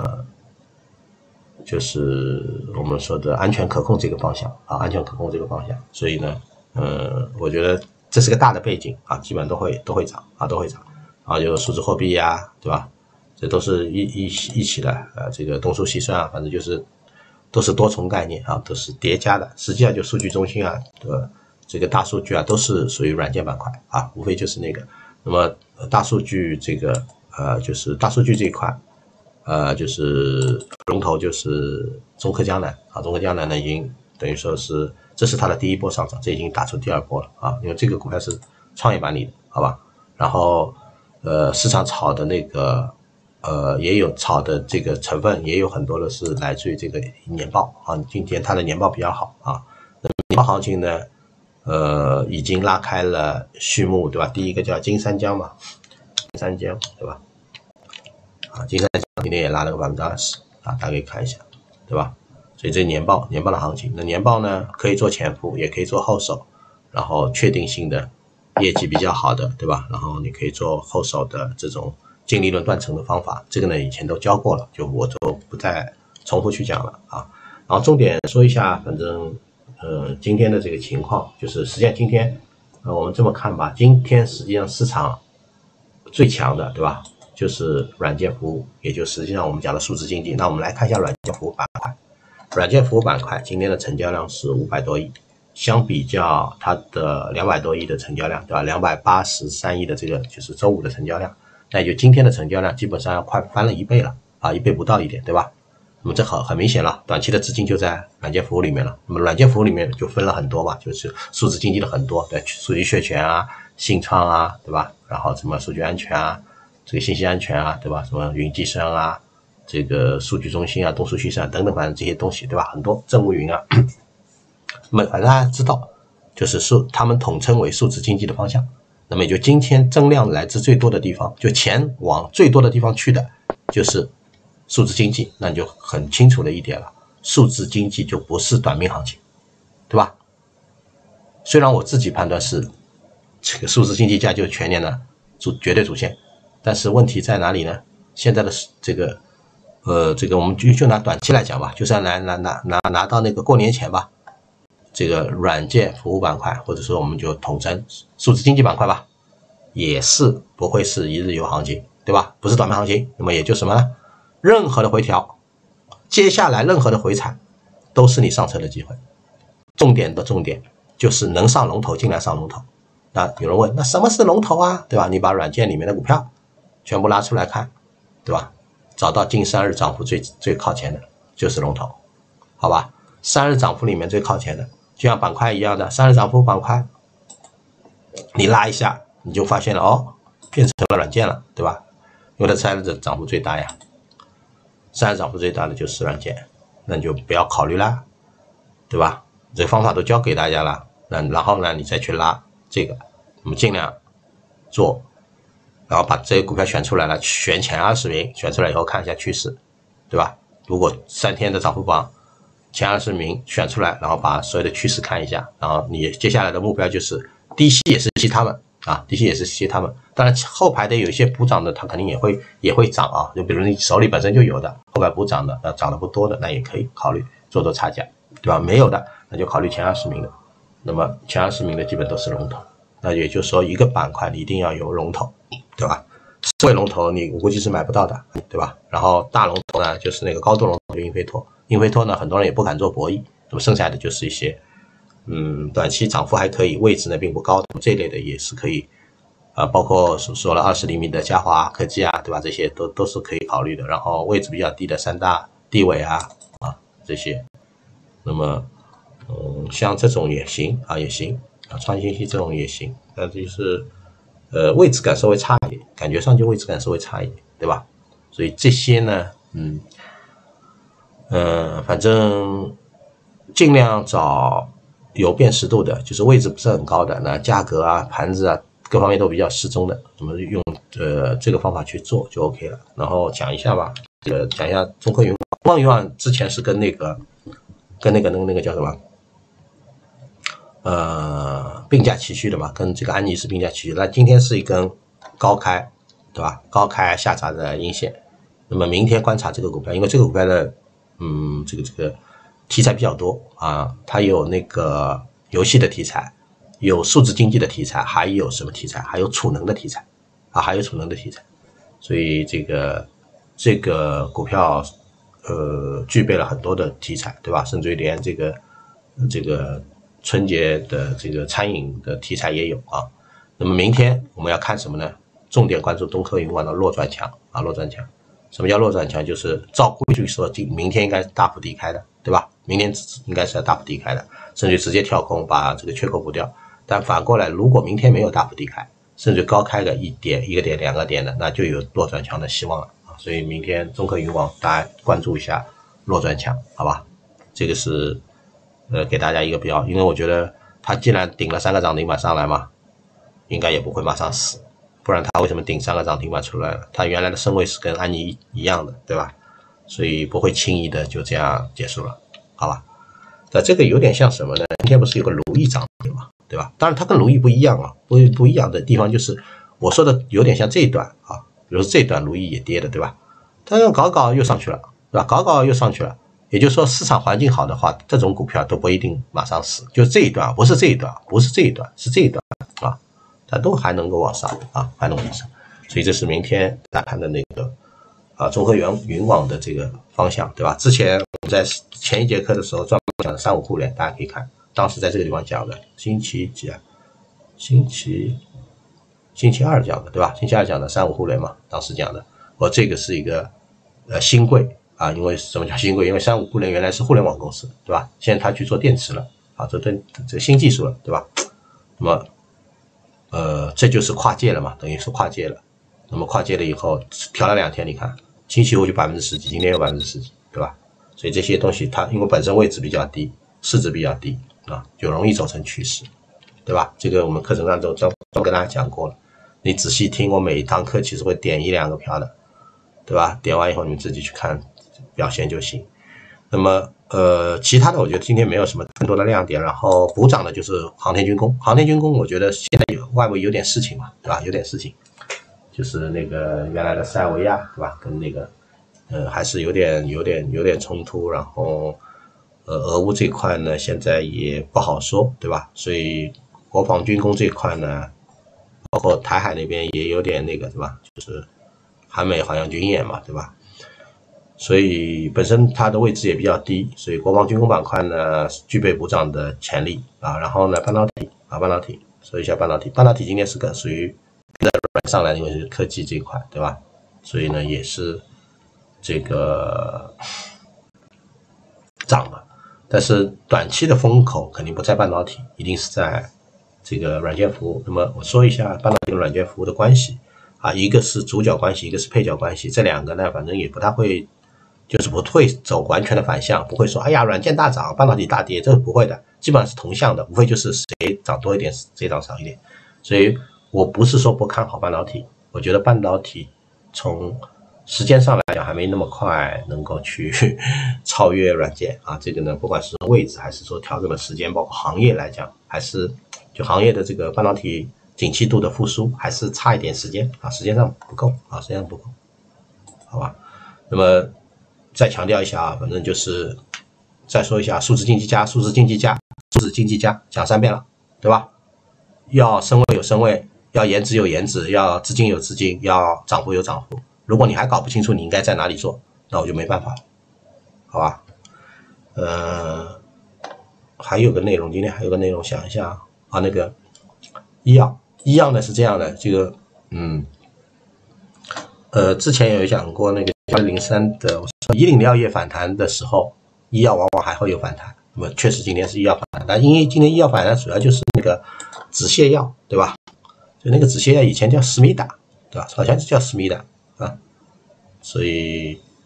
就是我们说的安全可控这个方向啊，安全可控这个方向，所以呢，呃，我觉得这是个大的背景啊，基本都会都会涨啊，都会涨啊，有数字货币呀、啊，对吧？这都是一一一起的啊，这个东数西算啊，反正就是都是多重概念啊，都是叠加的。实际上就数据中心啊，对吧？这个大数据啊，都是属于软件板块啊，无非就是那个。那么大数据这个呃，就是大数据这一块。呃，就是龙头就是中科江南啊，中科江南呢已经等于说是这是它的第一波上涨，这已经打出第二波了啊，因为这个股票是创业板里的，好吧？然后呃，市场炒的那个呃也有炒的这个成分，也有很多的是来自于这个年报啊，今天它的年报比较好啊，那年报行情呢，呃，已经拉开了序幕，对吧？第一个叫金三江嘛，金三江对吧？啊，金三江今天也拉了个百分之二十啊，大家可以看一下，对吧？所以这年报年报的行情，那年报呢可以做前铺，也可以做后手，然后确定性的业绩比较好的，对吧？然后你可以做后手的这种净利润断层的方法，这个呢以前都教过了，就我就不再重复去讲了啊。然后重点说一下，反正呃今天的这个情况，就是实际上今天呃我们这么看吧，今天实际上市场最强的，对吧？就是软件服务，也就实际上我们讲的数字经济。那我们来看一下软件服务板块。软件服务板块今天的成交量是五百多亿，相比较它的两百多亿的成交量，对吧？两百八十三亿的这个就是周五的成交量，那也就今天的成交量基本上要快翻了一倍了啊，一倍不到一点，对吧？那么这很很明显了，短期的资金就在软件服务里面了。那么软件服务里面就分了很多嘛，就是数字经济的很多，对，数据确权啊、信创啊，对吧？然后什么数据安全啊。这个信息安全啊，对吧？什么云计算啊，这个数据中心啊，东数西算等等，反正这些东西，对吧？很多政务云啊，那么反正大家知道，就是数他们统称为数字经济的方向。那么也就今天增量来自最多的地方，就钱往最多的地方去的，就是数字经济，那你就很清楚的一点了，数字经济就不是短命行情，对吧？虽然我自己判断是这个数字经济价就是全年的主绝对主线。但是问题在哪里呢？现在的这个，呃，这个我们就就拿短期来讲吧，就是要拿拿拿拿拿到那个过年前吧，这个软件服务板块，或者说我们就统称数字经济板块吧，也是不会是一日游行情，对吧？不是短命行情，那么也就什么呢？任何的回调，接下来任何的回踩，都是你上车的机会。重点的重点就是能上龙头尽量上龙头。那有人问，那什么是龙头啊？对吧？你把软件里面的股票全部拉出来看，对吧？找到近三日涨幅最最靠前的就是龙头，好吧？三日涨幅里面最靠前的，就像板块一样的，三日涨幅板块，你拉一下，你就发现了哦，变成了软件了，对吧？因为它三日涨幅最大呀，三日涨幅最大的就是软件，那你就不要考虑啦，对吧？这方法都教给大家了，那然后呢，你再去拉这个，我们尽量做。然后把这个股票选出来了，选前二十名，选出来以后看一下趋势，对吧？如果三天的涨幅榜前二十名选出来，然后把所有的趋势看一下，然后你接下来的目标就是低吸也是吸他们啊，低吸也是吸他们。当然后排的有一些补涨的，它肯定也会也会涨啊，就比如你手里本身就有的，后排补涨的，呃，涨得不多的，那也可以考虑做做差价，对吧？没有的，那就考虑前二十名的。那么前二十名的基本都是龙头，那也就是说一个板块你一定要有龙头。对吧？四位龙头你我估计是买不到的，对吧？然后大龙头呢，就是那个高度龙头，英飞托，英飞托呢，很多人也不敢做博弈，那么剩下的就是一些，嗯，短期涨幅还可以，位置呢并不高，这一类的也是可以，啊、呃，包括说了二十厘米的嘉华科技啊，对吧？这些都都是可以考虑的。然后位置比较低的三大地尾啊啊这些，那么嗯，像这种也行啊，也行啊，创新系这种也行，但就是。呃，位置感稍微差一点，感觉上就位置感稍微差一点，对吧？所以这些呢，嗯， 嗯，反正尽量找有辨识度的，就是位置不是很高的，那价格啊、盘子啊各方面都比较适中的，我们用呃这个方法去做就 OK 了。然后讲一下吧，呃，讲一下中科云广云网之前是跟那个跟那个那个那个叫什么？呃，并驾齐驱的嘛，跟这个安妮是并驾齐驱。那今天是一根高开，对吧？高开下砸的阴线。那么明天观察这个股票，因为这个股票的，嗯，这个这个题材比较多啊，它有那个游戏的题材，有数字经济的题材，还有什么题材？还有储能的题材啊，还有储能的题材。所以这个这个股票，呃，具备了很多的题材，对吧？甚至于连这个这个。春节的这个餐饮的题材也有啊，那么明天我们要看什么呢？重点关注中科云网的弱转强啊，弱转强。什么叫弱转强？就是照规矩说，明天应该是大幅低开的，对吧？明天应该是要大幅低开的，甚至直接跳空把这个缺口补掉。但反过来，如果明天没有大幅低开，甚至高开个一点、一个点、两个点的，那就有弱转强的希望了啊。所以明天中科云网大家关注一下弱转强，好吧？这个是。呃，给大家一个标，因为我觉得它既然顶了三个涨停板上来嘛，应该也不会马上死，不然它为什么顶三个涨停板出来了？它原来的身位是跟安妮一样的，对吧？所以不会轻易的就这样结束了，好吧？那这个有点像什么呢？今天不是有个如意涨停嘛，对吧？当然它跟如意不一样啊，不不一样的地方就是我说的有点像这一段啊，比如这一段如意也跌的，对吧？它搞搞又上去了，对吧？搞搞又上去了。也就是说，市场环境好的话，这种股票都不一定马上死。就这一段，不是这一段，不是这一段，是这一段啊，它都还能够往上啊，还能往上。所以这是明天大家看的那个啊，中科云云网的这个方向，对吧？之前我们在前一节课的时候专门讲的三五互联，大家可以看，当时在这个地方讲的，星期几啊？星期星期二讲的，对吧？星期二讲的三五互联嘛，当时讲的。我这个是一个呃新贵。啊，因为什么叫新贵？因为三五互联原来是互联网公司，对吧？现在他去做电池了，啊，做这这新技术了，对吧？那么，呃，这就是跨界了嘛，等于是跨界了。那么跨界了以后，调了两天，你看，星期五就百分之十几，今天有百分之十几，对吧？所以这些东西它因为本身位置比较低，市值比较低啊，就容易走成趋势，对吧？这个我们课程上都都都跟大家讲过了。你仔细听，我每一堂课其实会点一两个票的，对吧？点完以后你们自己去看。表现就行。那么呃，其他的我觉得今天没有什么更多的亮点，然后补涨的就是航天军工。航天军工我觉得现在有外围有点事情嘛，对吧？有点事情，就是那个原来的塞尔维亚，对吧？跟那个呃还是有点有点有点冲突，然后呃俄乌这块呢现在也不好说，对吧？所以国防军工这块呢，包括台海那边也有点那个，对吧？就是韩美好像军演嘛，对吧？所以本身它的位置也比较低，所以国防军工板块呢具备补涨的潜力啊。然后呢，半导体啊，半导体说一下半导体，半导体今天是个属于上来，因为是科技这一块，对吧？所以呢也是这个涨了，但是短期的风口肯定不在半导体，一定是在这个软件服务。那么我说一下半导体和软件服务的关系啊，一个是主角关系，一个是配角关系，这两个呢反正也不太会。就是不会走完全的反向，不会说哎呀软件大涨，半导体大跌，这个不会的，基本上是同向的，无非就是谁涨多一点，谁涨少一点。所以我不是说不看好半导体，我觉得半导体从时间上来讲还没那么快能够去超越软件啊。这个呢，不管是位置还是说调整的时间，包括行业来讲，还是就行业的这个半导体景气度的复苏，还是差一点时间啊，时间上不够啊，时间上不够，好吧？那么。再强调一下啊，反正就是再说一下数字经济加，数字经济加，数字经济加，讲三遍了，对吧？要升位有升位，要颜值有颜值，要资金有资金，要涨幅有涨幅。如果你还搞不清楚你应该在哪里做，那我就没办法了，好吧？呃，还有个内容，今天还有个内容，想一下啊，那个医药，医药呢是这样的，这个嗯，呃，之前有讲过那个一零三的，我说以岭药业反弹的时候，医药往往还会有反弹。那么确实今天是医药反弹，但因为今天医药反弹主要就是那个止泻药，对吧？就那个止泻药以前叫思密达，对吧？好像是叫思密达啊，所以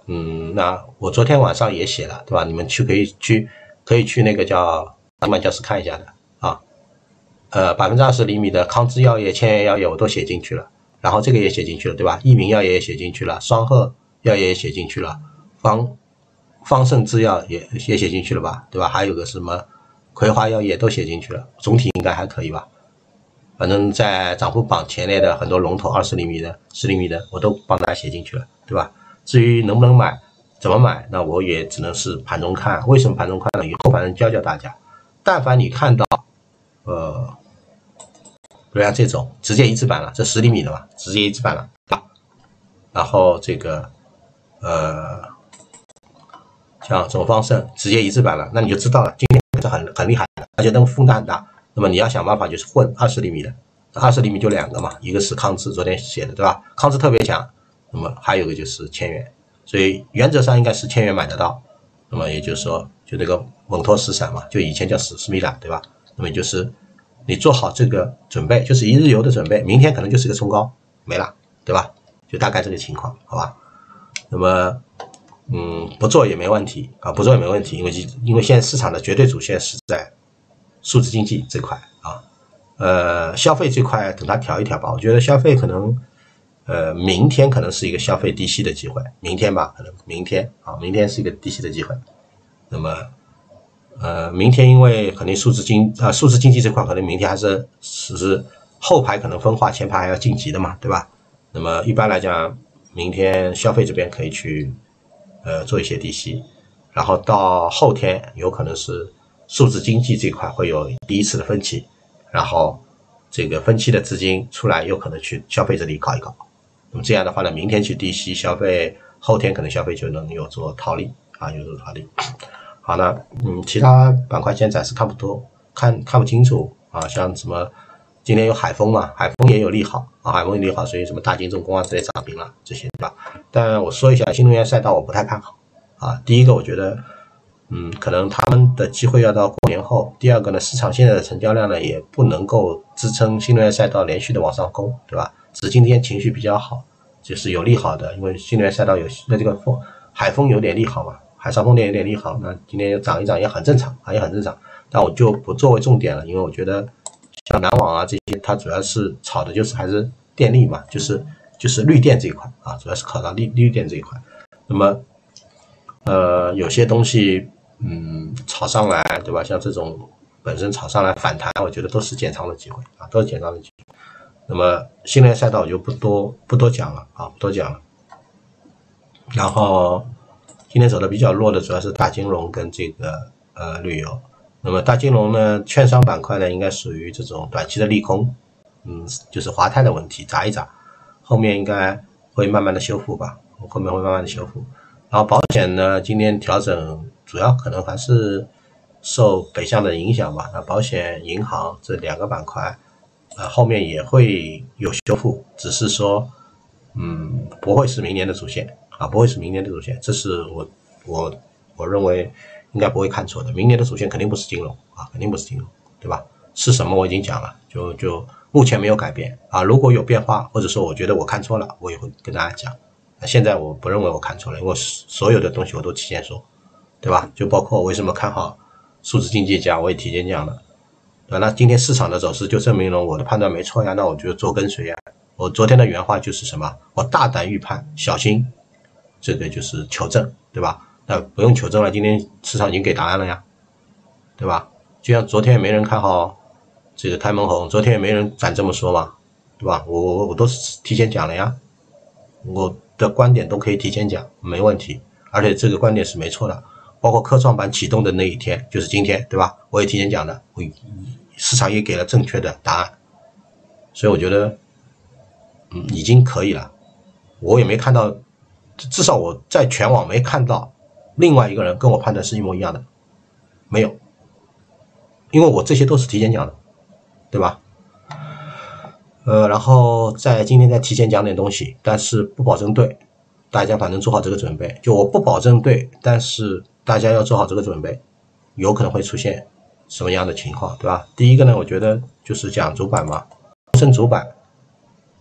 嗯，那我昨天晚上也写了，对吧？你们去可以去可以去那个叫安曼教室看一下的啊。呃，百分之二十厘米的康芝药业、千源药业我都写进去了，然后这个也写进去了，对吧？益民药业也写进去了，双鹤药业也写进去了，方方盛制药也也写进去了吧，对吧？还有个什么葵花药业都写进去了，总体应该还可以吧。反正在涨幅榜前列的很多龙头，二十厘米的、十厘米的，我都帮大家写进去了，对吧？至于能不能买、怎么买，那我也只能是盘中看。为什么盘中看呢？以后反正教教大家，但凡你看到，呃，比如像这种直接一字板了，这十厘米的嘛，直接一字板了，然后这个，呃，像这种方盛直接一字板了，那你就知道了，今天是很很厉害的，而且那个风大很大。那么你要想办法就是混二十厘米的，二十厘米就两个嘛，一个是康芝，昨天写的对吧？康芝特别强，那么还有一个就是千源，所以原则上应该是千源买得到。那么也就是说，就这个稳妥石散嘛，就以前叫史斯米拉，对吧？那么就是你做好这个准备，就是一日游的准备，明天可能就是个冲高没了，对吧？就大概这个情况，好吧？那么，嗯，不做也没问题啊，不做也没问题，因为因为现在市场的绝对主线是在数字经济这块啊，呃，消费这块等它调一调吧。我觉得消费可能，呃，明天可能是一个消费低吸的机会，明天吧，可能明天啊，明天是一个低吸的机会。那么，呃，明天因为肯定数字经啊，数字经济这块可能明天还是只是后排可能分化，前排还要晋级的嘛，对吧？那么一般来讲，明天消费这边可以去呃做一些低吸，然后到后天有可能是数字经济这块会有第一次的分歧，然后这个分期的资金出来，有可能去消费这里搞一搞。那么这样的话呢，明天去低吸消费，后天可能消费就能有做套利啊，有做套利。好，那嗯，其他板块现在暂时看不多，看看不清楚啊，像什么今天有海丰嘛，海丰也有利好啊，海丰有利好，所以什么大金重工啊之类涨停了这些，对吧？但我说一下新能源赛道，我不太看好啊。第一个，我觉得。嗯，可能他们的机会要到过年后。第二个呢，市场现在的成交量呢也不能够支撑新能源赛道连续的往上攻，对吧？只是今天情绪比较好，就是有利好的，因为新能源赛道有那这个风海风有点利好嘛，海上风电有点利好，那今天涨一涨也很正常啊，也很正常。但我就不作为重点了，因为我觉得像南网啊这些，它主要是炒的就是还是电力嘛，就是就是绿电这一块啊，主要是考到绿绿电这一块。那么呃，有些东西。嗯，炒上来，对吧？像这种本身炒上来反弹，我觉得都是减仓的机会啊，都是减仓的机会。那么新能源赛道我就不多不多讲了啊，不多讲了。然后今天走的比较弱的主要是大金融跟这个呃旅游。那么大金融呢，券商板块呢，应该属于这种短期的利空，嗯，就是华泰的问题砸一砸，后面应该会慢慢的修复吧，后面会慢慢的修复。然后保险呢，今天调整主要可能还是受北向的影响吧。那保险、银行这两个板块，呃，后面也会有修复，只是说，嗯，不会是明年的主线啊，不会是明年的主线，这是我我我认为应该不会看错的。明年的主线肯定不是金融啊，肯定不是金融，对吧？是什么我已经讲了，就就目前没有改变啊。如果有变化，或者说我觉得我看错了，我也会跟大家讲。现在我不认为我看错了，因为所有的东西我都提前说，对吧？就包括我为什么看好数字经济价，我也提前讲了，对吧？那今天市场的走势就证明了我的判断没错呀，那我就做跟随呀。我昨天的原话就是什么？我大胆预判，小心这个就是求证，对吧？那不用求证了，今天市场已经给答案了呀，对吧？就像昨天也没人看好这个开门红，昨天也没人敢这么说嘛，对吧？我我我都是提前讲了呀，我的观点都可以提前讲，没问题，而且这个观点是没错的。包括科创板启动的那一天，就是今天，对吧？我也提前讲的，我市场也给了正确的答案，所以我觉得，嗯，已经可以了。我也没看到，至少我在全网没看到另外一个人跟我判断是一模一样的，没有，因为我这些都是提前讲的，对吧？呃，然后在今天再提前讲点东西，但是不保证对，大家反正做好这个准备。就我不保证对，但是大家要做好这个准备，有可能会出现什么样的情况，对吧？第一个呢，我觉得就是讲主板嘛，深主板，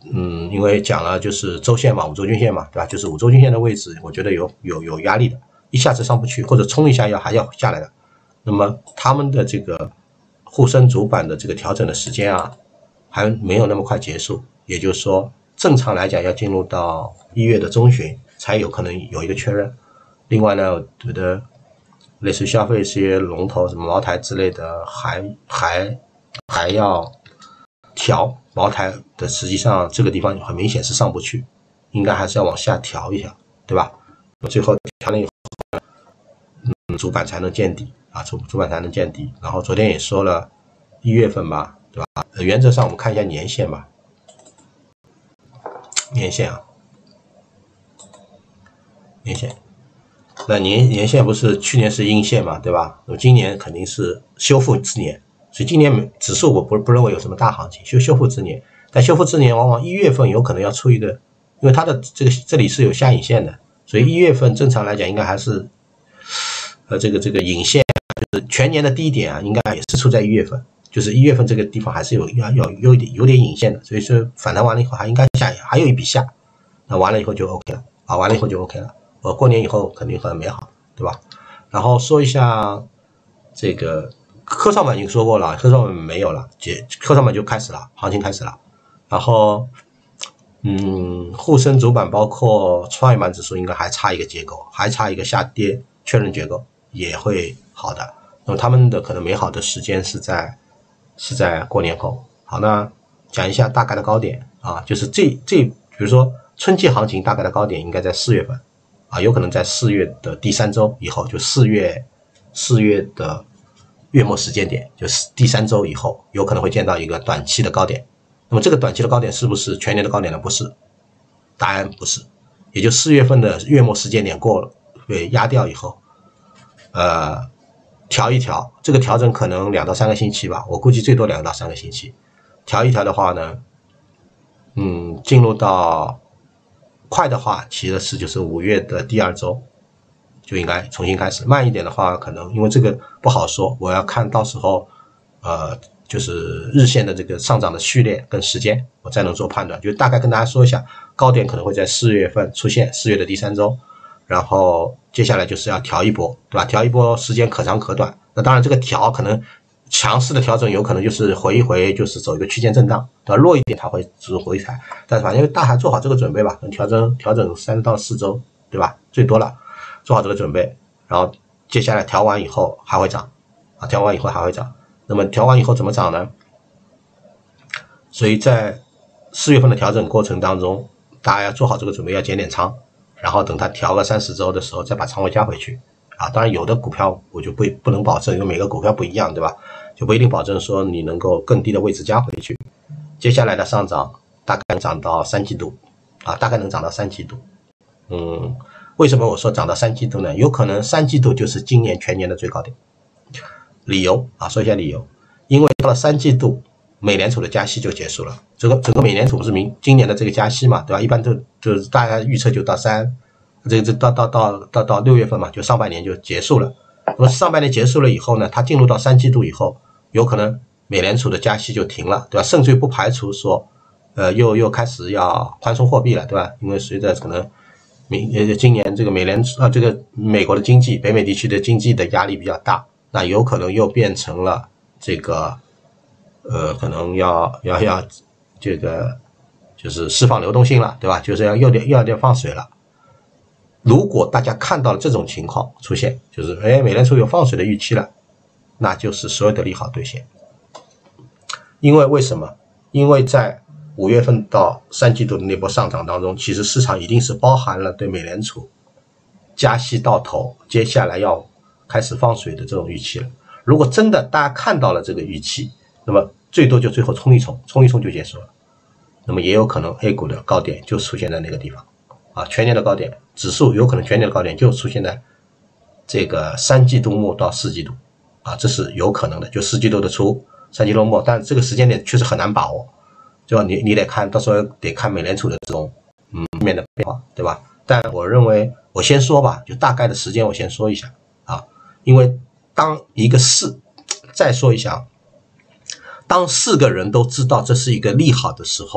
嗯，因为讲了就是周线嘛，五周均线嘛，对吧？就是五周均线的位置，我觉得有有有压力的，一下子上不去，或者冲一下要还要下来的。那么他们的这个沪深主板的这个调整的时间啊，还没有那么快结束，也就是说，正常来讲要进入到一月的中旬才有可能有一个确认。另外呢，我觉得类似于消费一些龙头，什么茅台之类的，还还还要调。茅台的实际上这个地方很明显是上不去，应该还是要往下调一下，对吧？最后调了以后，嗯，主板才能见底啊，主主板才能见底。然后昨天也说了，一月份吧，对吧？呃、原则上我们看一下年线吧，年线啊，年线。那年年线不是去年是阴线嘛，对吧？那么今年肯定是修复之年。所以今年指数我不不认为有什么大行情，修修复之年，但修复之年往往一月份有可能要出一个，因为它的这个这里是有下影线的，所以一月份正常来讲应该还是，呃这个这个影线就是全年的低点啊，应该也是出在一月份，就是一月份这个地方还是有要要有点有点影线的，所以说反弹完了以后还应该下还有一笔下，那完了以后就 OK 了啊，完了以后就 OK 了，我过年以后肯定很美好，对吧？然后说一下这个。科创板已经说过了，科创板没有了，科创板就开始了，行情开始了。然后，嗯，沪深主板包括创业板指数应该还差一个结构，还差一个下跌确认结构，也会好的。那么他们的可能美好的时间是在是在过年后。好，那讲一下大概的高点啊，就是这这，比如说春季行情大概的高点应该在四月份啊，有可能在四月的第三周以后，就四月四月的。月末时间点就是第三周以后，有可能会见到一个短期的高点。那么这个短期的高点是不是全年的高点呢？不是，答案不是。也就四月份的月末时间点过了，被压掉以后，呃，调一调，这个调整可能两到三个星期吧，我估计最多两到三个星期。调一调的话呢，嗯，进入到快的话，其实是就是五月的第二周。就应该重新开始，慢一点的话，可能因为这个不好说，我要看到时候，呃，就是日线的这个上涨的序列跟时间，我再能做判断。就大概跟大家说一下，高点可能会在四月份出现，四月的第三周，然后接下来就是要调一波，对吧？调一波时间可长可短。那当然，这个调可能强势的调整有可能就是回一回，就是走一个区间震荡，对吧？弱一点它会只回踩，但是反正大家做好这个准备吧，调整调整三到四周，对吧？最多了。做好这个准备，然后接下来调完以后还会涨啊，调完以后还会涨。那么调完以后怎么涨呢？所以在四月份的调整过程当中，大家要做好这个准备，要减点仓，然后等它调个三四周的时候再把仓位加回去啊。当然有的股票我就不不能保证，因为每个股票不一样，对吧？就不一定保证说你能够更低的位置加回去。接下来的上涨大概能涨到三季度啊，大概能涨到三季度，嗯。为什么我说涨到三季度呢？有可能三季度就是今年全年的最高点。理由啊，说一下理由，因为到了三季度，美联储的加息就结束了。整个整个美联储不是明今年的这个加息嘛，对吧？一般都就是大家预测就到三，这个到到到到到六月份嘛，就上半年就结束了。那么上半年结束了以后呢，它进入到三季度以后，有可能美联储的加息就停了，对吧？甚至于不排除说，呃，又又开始要宽松货币了，对吧？因为随着可能。明呃，今年这个美联啊，这个美国的经济，北美地区的经济的压力比较大，那有可能又变成了这个，呃，可能要要要这个就是释放流动性了，对吧？就是要又点又要点放水了。如果大家看到了这种情况出现，就是哎，美联储有放水的预期了，那就是所有的利好兑现。因为为什么？因为在五月份到三季度的那波上涨当中，其实市场一定是包含了对美联储加息到头，接下来要开始放水的这种预期了。如果真的大家看到了这个预期，那么最多就最后冲一冲，冲一冲就结束了。那么也有可能 A 股的高点就出现在那个地方啊，全年的高点，指数有可能全年的高点就出现在这个三季度末到四季度啊，这是有可能的，就四季度的初，三季度末，但这个时间点确实很难把握。就你你得看到时候得看美联储的这种嗯面的变化，对吧？但我认为我先说吧，就大概的时间我先说一下啊，因为当一个市再说一下，当四个人都知道这是一个利好的时候，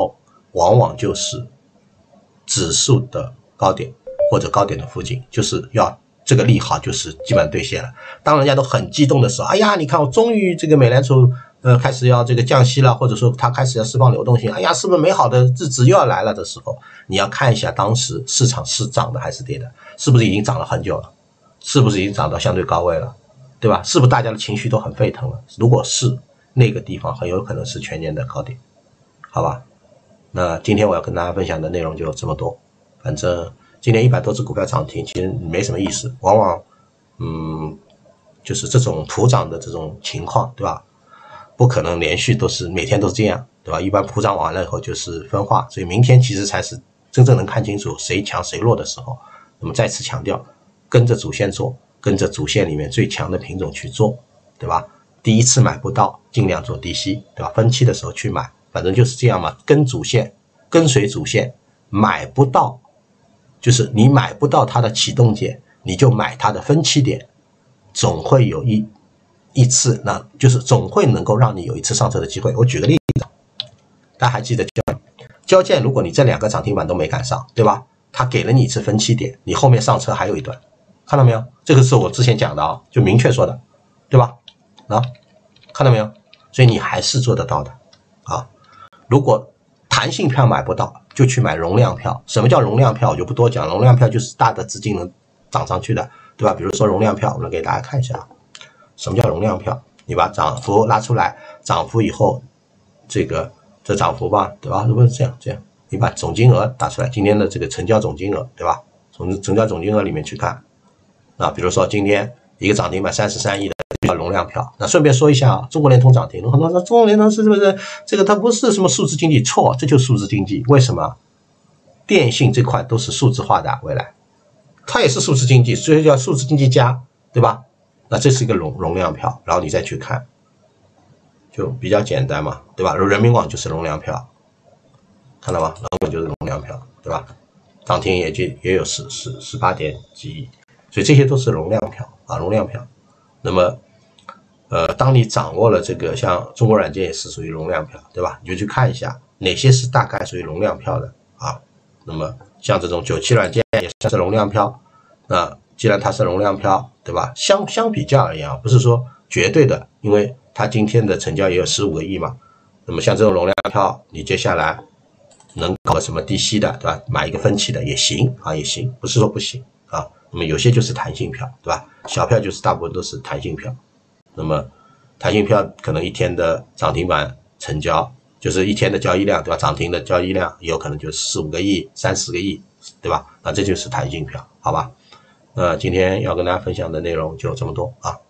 往往就是指数的高点或者高点的附近，就是要这个利好就是基本兑现了。当人家都很激动的时候，哎呀，你看我终于这个美联储呃开始要这个降息了，或者说它开始要释放流动性，哎呀，是不是美好的日子又要来了的时候，你要看一下当时市场是涨的还是跌的，是不是已经涨了很久了，是不是已经涨到相对高位了，对吧？是不是大家的情绪都很沸腾了？如果是，那个地方很有可能是全年的高点，好吧？那今天我要跟大家分享的内容就这么多，反正今天一百多只股票涨停，其实没什么意思，往往嗯就是这种普涨的这种情况，对吧？不可能连续都是每天都是这样，对吧？一般普涨完了以后就是分化，所以明天其实才是真正能看清楚谁强谁弱的时候。那么再次强调，跟着主线做，跟着主线里面最强的品种去做，对吧？第一次买不到，尽量做低吸，对吧？分期的时候去买，反正就是这样嘛，跟主线，跟随主线，买不到，就是你买不到它的启动点，你就买它的分期点，总会有一一次，那就是总会能够让你有一次上车的机会。我举个例子，大家还记得交建，如果你这两个涨停板都没赶上，对吧？它给了你一次分期点，你后面上车还有一段，看到没有？这个是我之前讲的啊，就明确说的，对吧？啊，看到没有？所以你还是做得到的啊。如果弹性票买不到，就去买容量票。什么叫容量票？我就不多讲，容量票就是大的资金能涨上去的，对吧？比如说容量票，我们给大家看一下，什么叫容量票？你把涨幅拉出来，涨幅以后，这个这涨幅吧，对吧？如果是这样这样，你把总金额打出来，今天的这个成交总金额，对吧？从成交总金额里面去看，啊，比如说今天一个涨停板三十三亿的。叫容量票。那顺便说一下啊，中国联通涨停，很多人说中国联通是不是这个它不是什么数字经济？错，这就是数字经济。为什么？电信这块都是数字化的，未来它也是数字经济，所以叫数字经济加，对吧？那这是一个容容量票，然后你再去看，就比较简单嘛，对吧？人民网就是容量票，看到吗？人民网就是容量票，对吧？涨停也就也有十十十八点几亿，所以这些都是容量票啊，容量票。那么呃，当你掌握了这个，像中国软件也是属于容量票，对吧？你就去看一下哪些是大概属于容量票的啊。那么像这种九七软件也算是容量票，那既然它是容量票，对吧？相相比较而言啊，不是说绝对的，因为它今天的成交也有十五个亿嘛。那么像这种容量票，你接下来能搞什么低息的，对吧？买一个分期的也行啊，也行，不是说不行啊。那么有些就是弹性票，对吧？小票就是大部分都是弹性票。那么弹性票可能一天的涨停板成交就是一天的交易量，对吧？涨停的交易量也有可能就四五个亿、三十个亿，对吧？那这就是弹性票，好吧？那今天要跟大家分享的内容就这么多啊。